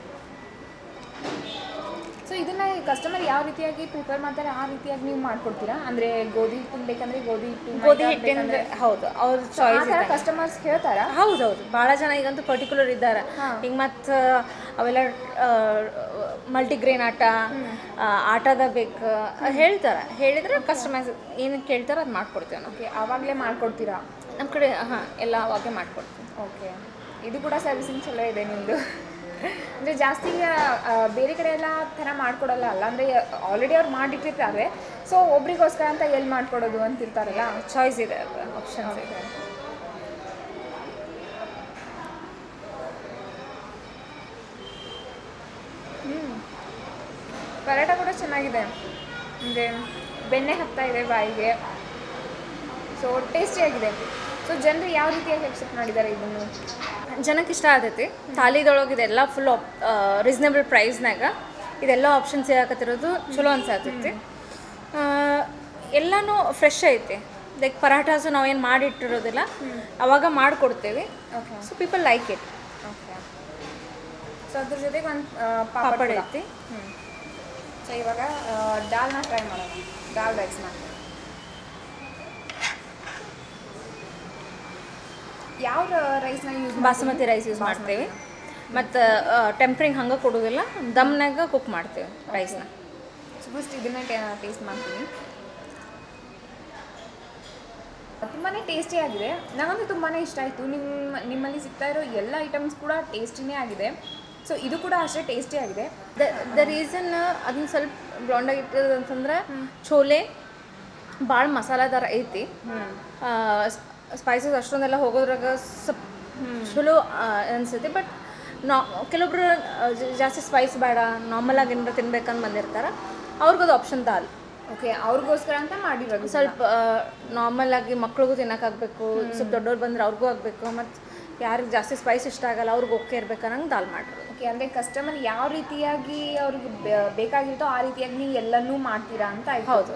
ಸೊ ಇದನ್ನು ಕಸ್ಟಮರ್ ಯಾವ ರೀತಿಯಾಗಿ ಪ್ರಿಪೇರ್ ಮಾಡ್ತಾರೆ ಆ ರೀತಿಯಾಗಿ ನೀವು ಮಾಡ್ಕೊಡ್ತೀರಾ? ಅಂದರೆ ಗೋಧಿ ಹಿಟ್ಟು ಬೇಕಂದರೆ ಗೋಧಿ ಹಿಟ್ಟು, ಗೋಧಿ ಹಿಟ್ಟಿಂದ. ಹೌದು, ಅವ್ರ ಚಾಯ್ಸ್ ಕಸ್ಟಮರ್ಸ್ ಹೇಳ್ತಾರಾ? ಹೌದು ಹೌದು, ಭಾಳ ಜನ ಈಗಂತೂ ಪರ್ಟಿಕ್ಯುಲರ್ ಇದ್ದಾರೆ. ಈಗ ಮತ್ತು ಅವೆಲ್ಲ ಮಲ್ಟಿಗ್ರೇನ್ ಆಟ, ಆಟದ ಬೇಕು ಹೇಳ್ತಾರೆ. ಹೇಳಿದ್ರೆ ಕಸ್ಟಮೈಸ್ ಏನು ಕೇಳ್ತಾರೆ ಅದು ಮಾಡ್ಕೊಡ್ತೀವಿ ನಾವು. ಓಕೆ, ಆವಾಗಲೇ ಮಾಡ್ಕೊಡ್ತೀರಾ? ನಮ್ಮ ಕಡೆ ಹಾಂ ಎಲ್ಲ ಅವಾಗೇ ಮಾಡ್ಕೊಡ್ತೀವಿ. ಓಕೆ, ಇದು ಕೂಡ ಸರ್ವಿಸಿಂಗ್ ಚಲೋ ಇದೆ ನಿಮ್ಮದು. ಅಂದರೆ ಜಾಸ್ತಿ ಬೇರೆ ಕಡೆ ಎಲ್ಲ ಥರ ಮಾಡ್ಕೊಡಲ್ಲ ಅಲ್ಲ, ಅಂದರೆ ಆಲ್ರೆಡಿ ಅವ್ರು ಮಾಡಿಟ್ಟಿರ್ತಾರೆ. ಸೊ ಒಬ್ರಿಗೋಸ್ಕರ ಅಂತ ಎಲ್ಲಿ ಮಾಡ್ಕೊಡೋದು ಅಂತಿರ್ತಾರಲ್ಲ, ಚಾಯ್ಸ್ ಇದೆ, ಆಪ್ಷನ್ಸ್ ಇದೆ. ಹ್ಞೂ, ಪರಾಟ ಕೂಡ ಚೆನ್ನಾಗಿದೆ, ಅಂದರೆ ಬೆಣ್ಣೆ ಹತ್ತಾ ಇದೆ ಬಾಯಿಗೆ. ಸೊ ಟೇಸ್ಟಿಯಾಗಿದೆ. ಸೊ ಜನರು ಯಾವ ರೀತಿಯಾಗಿ ಎಕ್ಸೆಪ್ಟ್ ಮಾಡಿದ್ದಾರೆ ಇದನ್ನು? ಜನಕ್ಕೆ ಇಷ್ಟ ಆಗ್ತೈತಿ. ಥಾಲಿದೊಳಗೆ ಇದೆಲ್ಲ ಫುಲ್ ರೀಸನೇಬಲ್ ಪ್ರೈಸ್ನಾಗ ಇದೆಲ್ಲ ಆಪ್ಷನ್ಸ್ ಇರಾಕತ್ತಿರೋದು ಚಲೋ ಅನ್ಸತ್ತೈತಿ. ಎಲ್ಲನೂ ಫ್ರೆಶ್ ಐತಿ. ಲೈಕ್ ಪರಾಟಾಸು ನಾವೇನು ಮಾಡಿಟ್ಟಿರೋದಿಲ್ಲ, ಅವಾಗ ಮಾಡಿಕೊಡ್ತೇವೆ. Okay, so people like it. Okay, so ಅದ್ರ ಜೊತೆಗೆ ಒಂದು ಪಾಪಡ್ ಪಾಪಡ್ ಐತಿ. ಹ್ಞೂ, ಸೊ ಇವಾಗ ದಾಲ್ನ ಟ್ರೈ ಮಾಡೋಣ, ದಾಲ್ ರೈಸ್ನ. ಯಾವ ರೈಸ್ನ ಯೂಸ್? ಬಾಸುಮತಿ ರೈಸ್ ಯೂಸ್ ಮಾಡ್ತೇವೆ. ಮತ್ತು ಟೆಂಪ್ರಿಂಗ್ ಹಂಗೆ ಕೊಡೋದಿಲ್ಲ, ದಮ್ನಾಗ ಕುಕ್ ಮಾಡ್ತೇವೆ ರೈಸ್ನ. ಸೊ ಫಸ್ಟ್ ಇದನ್ನೇ ಟೇಸ್ಟ್ ಮಾಡ್ತೀನಿ. ತುಂಬಾ ಟೇಸ್ಟಿಯಾಗಿದೆ, ನನಗಂತೂ ತುಂಬಾ ಇಷ್ಟ ಆಯಿತು. ನಿಮ್ಮ ನಿಮ್ಮಲ್ಲಿ ಸಿಗ್ತಾ ಇರೋ ಎಲ್ಲ ಐಟಮ್ಸ್ ಕೂಡ ಟೇಸ್ಟಿನೇ ಆಗಿದೆ. ಸೊ ಇದು ಕೂಡ ಅಷ್ಟೇ ಟೇಸ್ಟಿಯಾಗಿದೆ. ದ ದ ರೀಸನ್ ಅದನ್ನ ಸ್ವಲ್ಪ ಬ್ಲಾಂಡಾಗಿ ಇಟ್ಟಿರೋದು ಅಂತಂದ್ರೆ ಛೋಲೆ ಭಾಳ ಮಸಾಲಾದಾರ ಐತಿ. ಸ್ಪೈಸಸ್ ಅಷ್ಟೊಂದೆಲ್ಲ ಹೋಗೋದ್ರಾಗ ಸ್ವಲ್ಪ ಚಲೋ ಅನಿಸುತ್ತೆ. ಬಟ್ ನಾ ಕೆಲವೊಬ್ರು ಜಾಸ್ತಿ ಸ್ಪೈಸ್ ಬೇಡ, ನಾರ್ಮಲಾಗಿ ಏನಾರ ತಿನ್ಬೇಕಂತ ಬಂದಿರ್ತಾರೆ, ಅವ್ರಿಗದು ಆಪ್ಷನ್ ದಾಲ್. ಓಕೆ, ಅವ್ರಿಗೋಸ್ಕರ ಅಂತ ಮಾಡಿರೋದು. ಸ್ವಲ್ಪ ನಾರ್ಮಲಾಗಿ ಮಕ್ಳಿಗೂ ತಿನ್ನೋಕ್ಕಾಗಬೇಕು, ಸ್ವಲ್ಪ ದೊಡ್ಡವ್ರು ಬಂದರೆ ಅವ್ರಿಗೂ ಆಗಬೇಕು, ಮತ್ತು ಯಾರಿಗೆ ಜಾಸ್ತಿ ಸ್ಪೈಸ್ ಇಷ್ಟ ಆಗಲ್ಲ ಅವ್ರಿಗೆ ಓಕೆ ಇರ್ಬೇಕನ್ನಂಗೆ ದಾಲ್ ಮಾಡಿರೋದು. ಓಕೆ, ಅಂದರೆ ಕಸ್ಟಮರ್ ಯಾವ ರೀತಿಯಾಗಿ ಅವ್ರಿಗೆ ಬೇಕಾಗಿರುತ್ತೋ ಆ ರೀತಿಯಾಗಿ ನೀವು ಎಲ್ಲನೂ ಮಾಡ್ತೀರಾ ಅಂತ ಆಯ್ತು. ಹೌದು.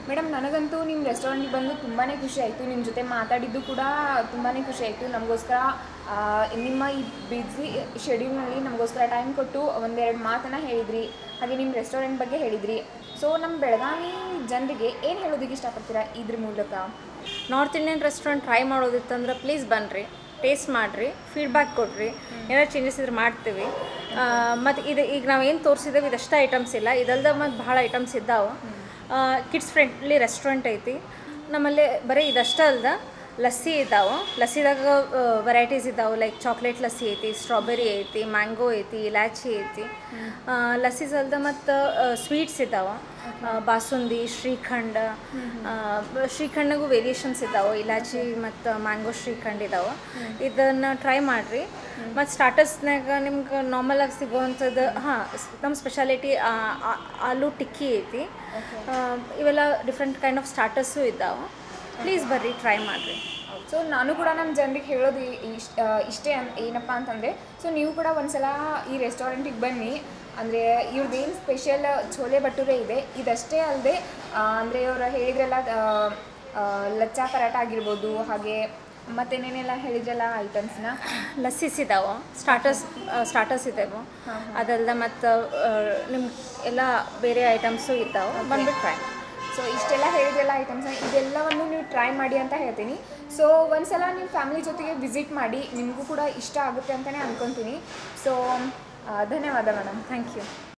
ಮೇಡಮ್ ನನಗಂತೂ ನಿಮ್ಮ ರೆಸ್ಟೋರೆಂಟಿಗೆ ಬಂದು ತುಂಬಾ ಖುಷಿ ಆಯಿತು. ನಿಮ್ಮ ಜೊತೆ ಮಾತಾಡಿದ್ದು ಕೂಡ ತುಂಬಾ ಖುಷಿ ಆಯಿತು. ನಮಗೋಸ್ಕರ ನಿಮ್ಮ ಈ ಬ್ಯುಸಿ ಶೆಡ್ಯೂಲ್ನಲ್ಲಿ ನಮಗೋಸ್ಕರ ಟೈಮ್ ಕೊಟ್ಟು ಒಂದೆರಡು ಮಾತನ್ನು ಹೇಳಿದ್ರಿ, ಹಾಗೆ ನಿಮ್ಮ ರೆಸ್ಟೋರೆಂಟ್ ಬಗ್ಗೆ ಹೇಳಿದ್ರಿ. ಸೊ ನಮ್ಮ ಬೆಳಗಾವಿ ಜನರಿಗೆ ಏನು ಹೇಳೋದಕ್ಕೆ ಇಷ್ಟಪಡ್ತೀರಾ ಇದ್ರ ಮೂಲಕ? ನಾರ್ತ್ ಇಂಡಿಯನ್ ರೆಸ್ಟೋರೆಂಟ್ ಟ್ರೈ ಮಾಡೋದಿತ್ತಂದ್ರೆ ಪ್ಲೀಸ್ ಬನ್ನಿರಿ, ಟೇಸ್ಟ್ ಮಾಡಿರಿ, ಫೀಡ್ಬ್ಯಾಕ್ ಕೊಡಿರಿ, ಏನಾರು ಚೇಂಜಸ್ ಇದ್ರೆ ಮಾಡ್ತೀವಿ. ಮತ್ತು ಇದು ಈಗ ನಾವು ಏನು ತೋರಿಸಿದ್ದೇವೆ ಇದಷ್ಟೇ ಐಟಮ್ಸ್ ಇಲ್ಲ, ಇದಲ್ದ ಮತ್ತು ಭಾಳ ಐಟಮ್ಸ್ ಇದ್ದಾವೆ. ಕಿಡ್ಸ್ ಫ್ರೆಂಡ್ಲಿ ರೆಸ್ಟೋರೆಂಟ್ ಐತಿ ನಮ್ಮಲ್ಲಿ. ಬರೀ ಇದಷ್ಟೇ ಅಲ್ದ ಲಸ್ಸಿ ಇದ್ದಾವೆ. ಲಸ್ಸಿದಾಗ ವೆರೈಟೀಸ್ ಇದ್ದಾವೆ, ಲೈಕ್ ಚಾಕ್ಲೇಟ್ ಲಸ್ಸಿ ಐತಿ, ಸ್ಟ್ರಾಬೆರಿ ಐತಿ, ಮ್ಯಾಂಗೋ ಐತಿ, ಇಲಾಚಿ ಐತಿ. ಲಸ್ಸಿಸ್ ಅಲ್ದ ಮತ್ತು ಸ್ವೀಟ್ಸ್ ಇದ್ದಾವೆ, ಬಾಸುಂದಿ, ಶ್ರೀಖಂಡ್. ಶ್ರೀಖಂಡ್ನಾಗೂ ವೇರಿಯೇಷನ್ಸ್ ಇದ್ದಾವೆ, ಇಲಾಚಿ ಮತ್ತು ಮ್ಯಾಂಗೋ ಶ್ರೀಖಂಡ್ ಇದ್ದಾವೆ. ಇದನ್ನು ಟ್ರೈ ಮಾಡಿರಿ. ಮತ್ತು ಸ್ಟಾರ್ಟರ್ಸ್ನಾಗ ನಿಮ್ಗೆ ನಾರ್ಮಲಾಗಿ ಸಿಗೋವಂಥದ್ದು, ಹಾಂ ನಮ್ಮ ಸ್ಪೆಷಾಲಿಟಿ ಆಲೂ ಟಿಕ್ಕಿ ಐತಿ. ಇವೆಲ್ಲ ಡಿಫ್ರೆಂಟ್ ಕೈಂಡ್ ಆಫ್ ಸ್ಟಾರ್ಟರ್ಸು ಇದ್ದಾವೆ. ಪ್ಲೀಸ್ ಬರ್ರಿ, ಟ್ರೈ ಮಾಡಿರಿ. ಸೊ ನಾನು ಕೂಡ ನಮ್ಮ ಜನರಿಗೆ ಹೇಳೋದು ಇಷ್ಟ ಇಷ್ಟೇ ಅನ್ ಏನಪ್ಪ ಅಂತಂದರೆ, ಸೊ ನೀವು ಕೂಡ ಒಂದ್ಸಲ ಈ ರೆಸ್ಟೋರೆಂಟಿಗೆ ಬನ್ನಿ. ಅಂದರೆ ಇವ್ರದ್ದೇನು ಸ್ಪೆಷಲ್ ಛೋಲೆ ಭಟೂರೆ ಇದೆ, ಇದಷ್ಟೇ ಅಲ್ಲದೆ ಅಂದರೆ ಇವರು ಹೇಳಿದ್ರಲ್ಲ ಲಚ್ಚಾ ಪರಾಟ ಆಗಿರ್ಬೋದು, ಹಾಗೆ ಮತ್ತೇನೇನೆಲ್ಲ ಹೇಳಿದ್ರಲ್ಲ ಐಟಮ್ಸ್ನ. ಲಸ್ಸಿಸ್ ಇದ್ದಾವೆ, ಸ್ಟಾರ್ಟರ್ಸ್ ಸ್ಟಾರ್ಟರ್ಸ್ ಇದ್ದಾವೆ. ಅದಲ್ದ ಮತ್ತು ನಿಮ್ಗೆ ಎಲ್ಲ ಬೇರೆ ಐಟಮ್ಸು ಇದ್ದಾವೆ, ಬಂದ್ಬಿಟ್ಟು ಟ್ರೈ. ಸೊ ಇಷ್ಟೆಲ್ಲ ಹೇಳಿದ್ರಲ್ಲ ಐಟಮ್ಸ್ನ, ಇದೆಲ್ಲವನ್ನು ನೀವು ಟ್ರೈ ಮಾಡಿ ಅಂತ ಹೇಳ್ತೀನಿ. ಸೊ ಒಂದ್ಸಲ ನಿಮ್ಮ ಫ್ಯಾಮಿಲಿ ಜೊತೆಗೆ ವಿಸಿಟ್ ಮಾಡಿ, ನಿಮಗೂ ಕೂಡ ಇಷ್ಟ ಆಗುತ್ತೆ ಅಂತಲೇ ಅಂದ್ಕೊತೀನಿ. ಸೊ ಧನ್ಯವಾದ ಮೇಡಮ್. Thank you.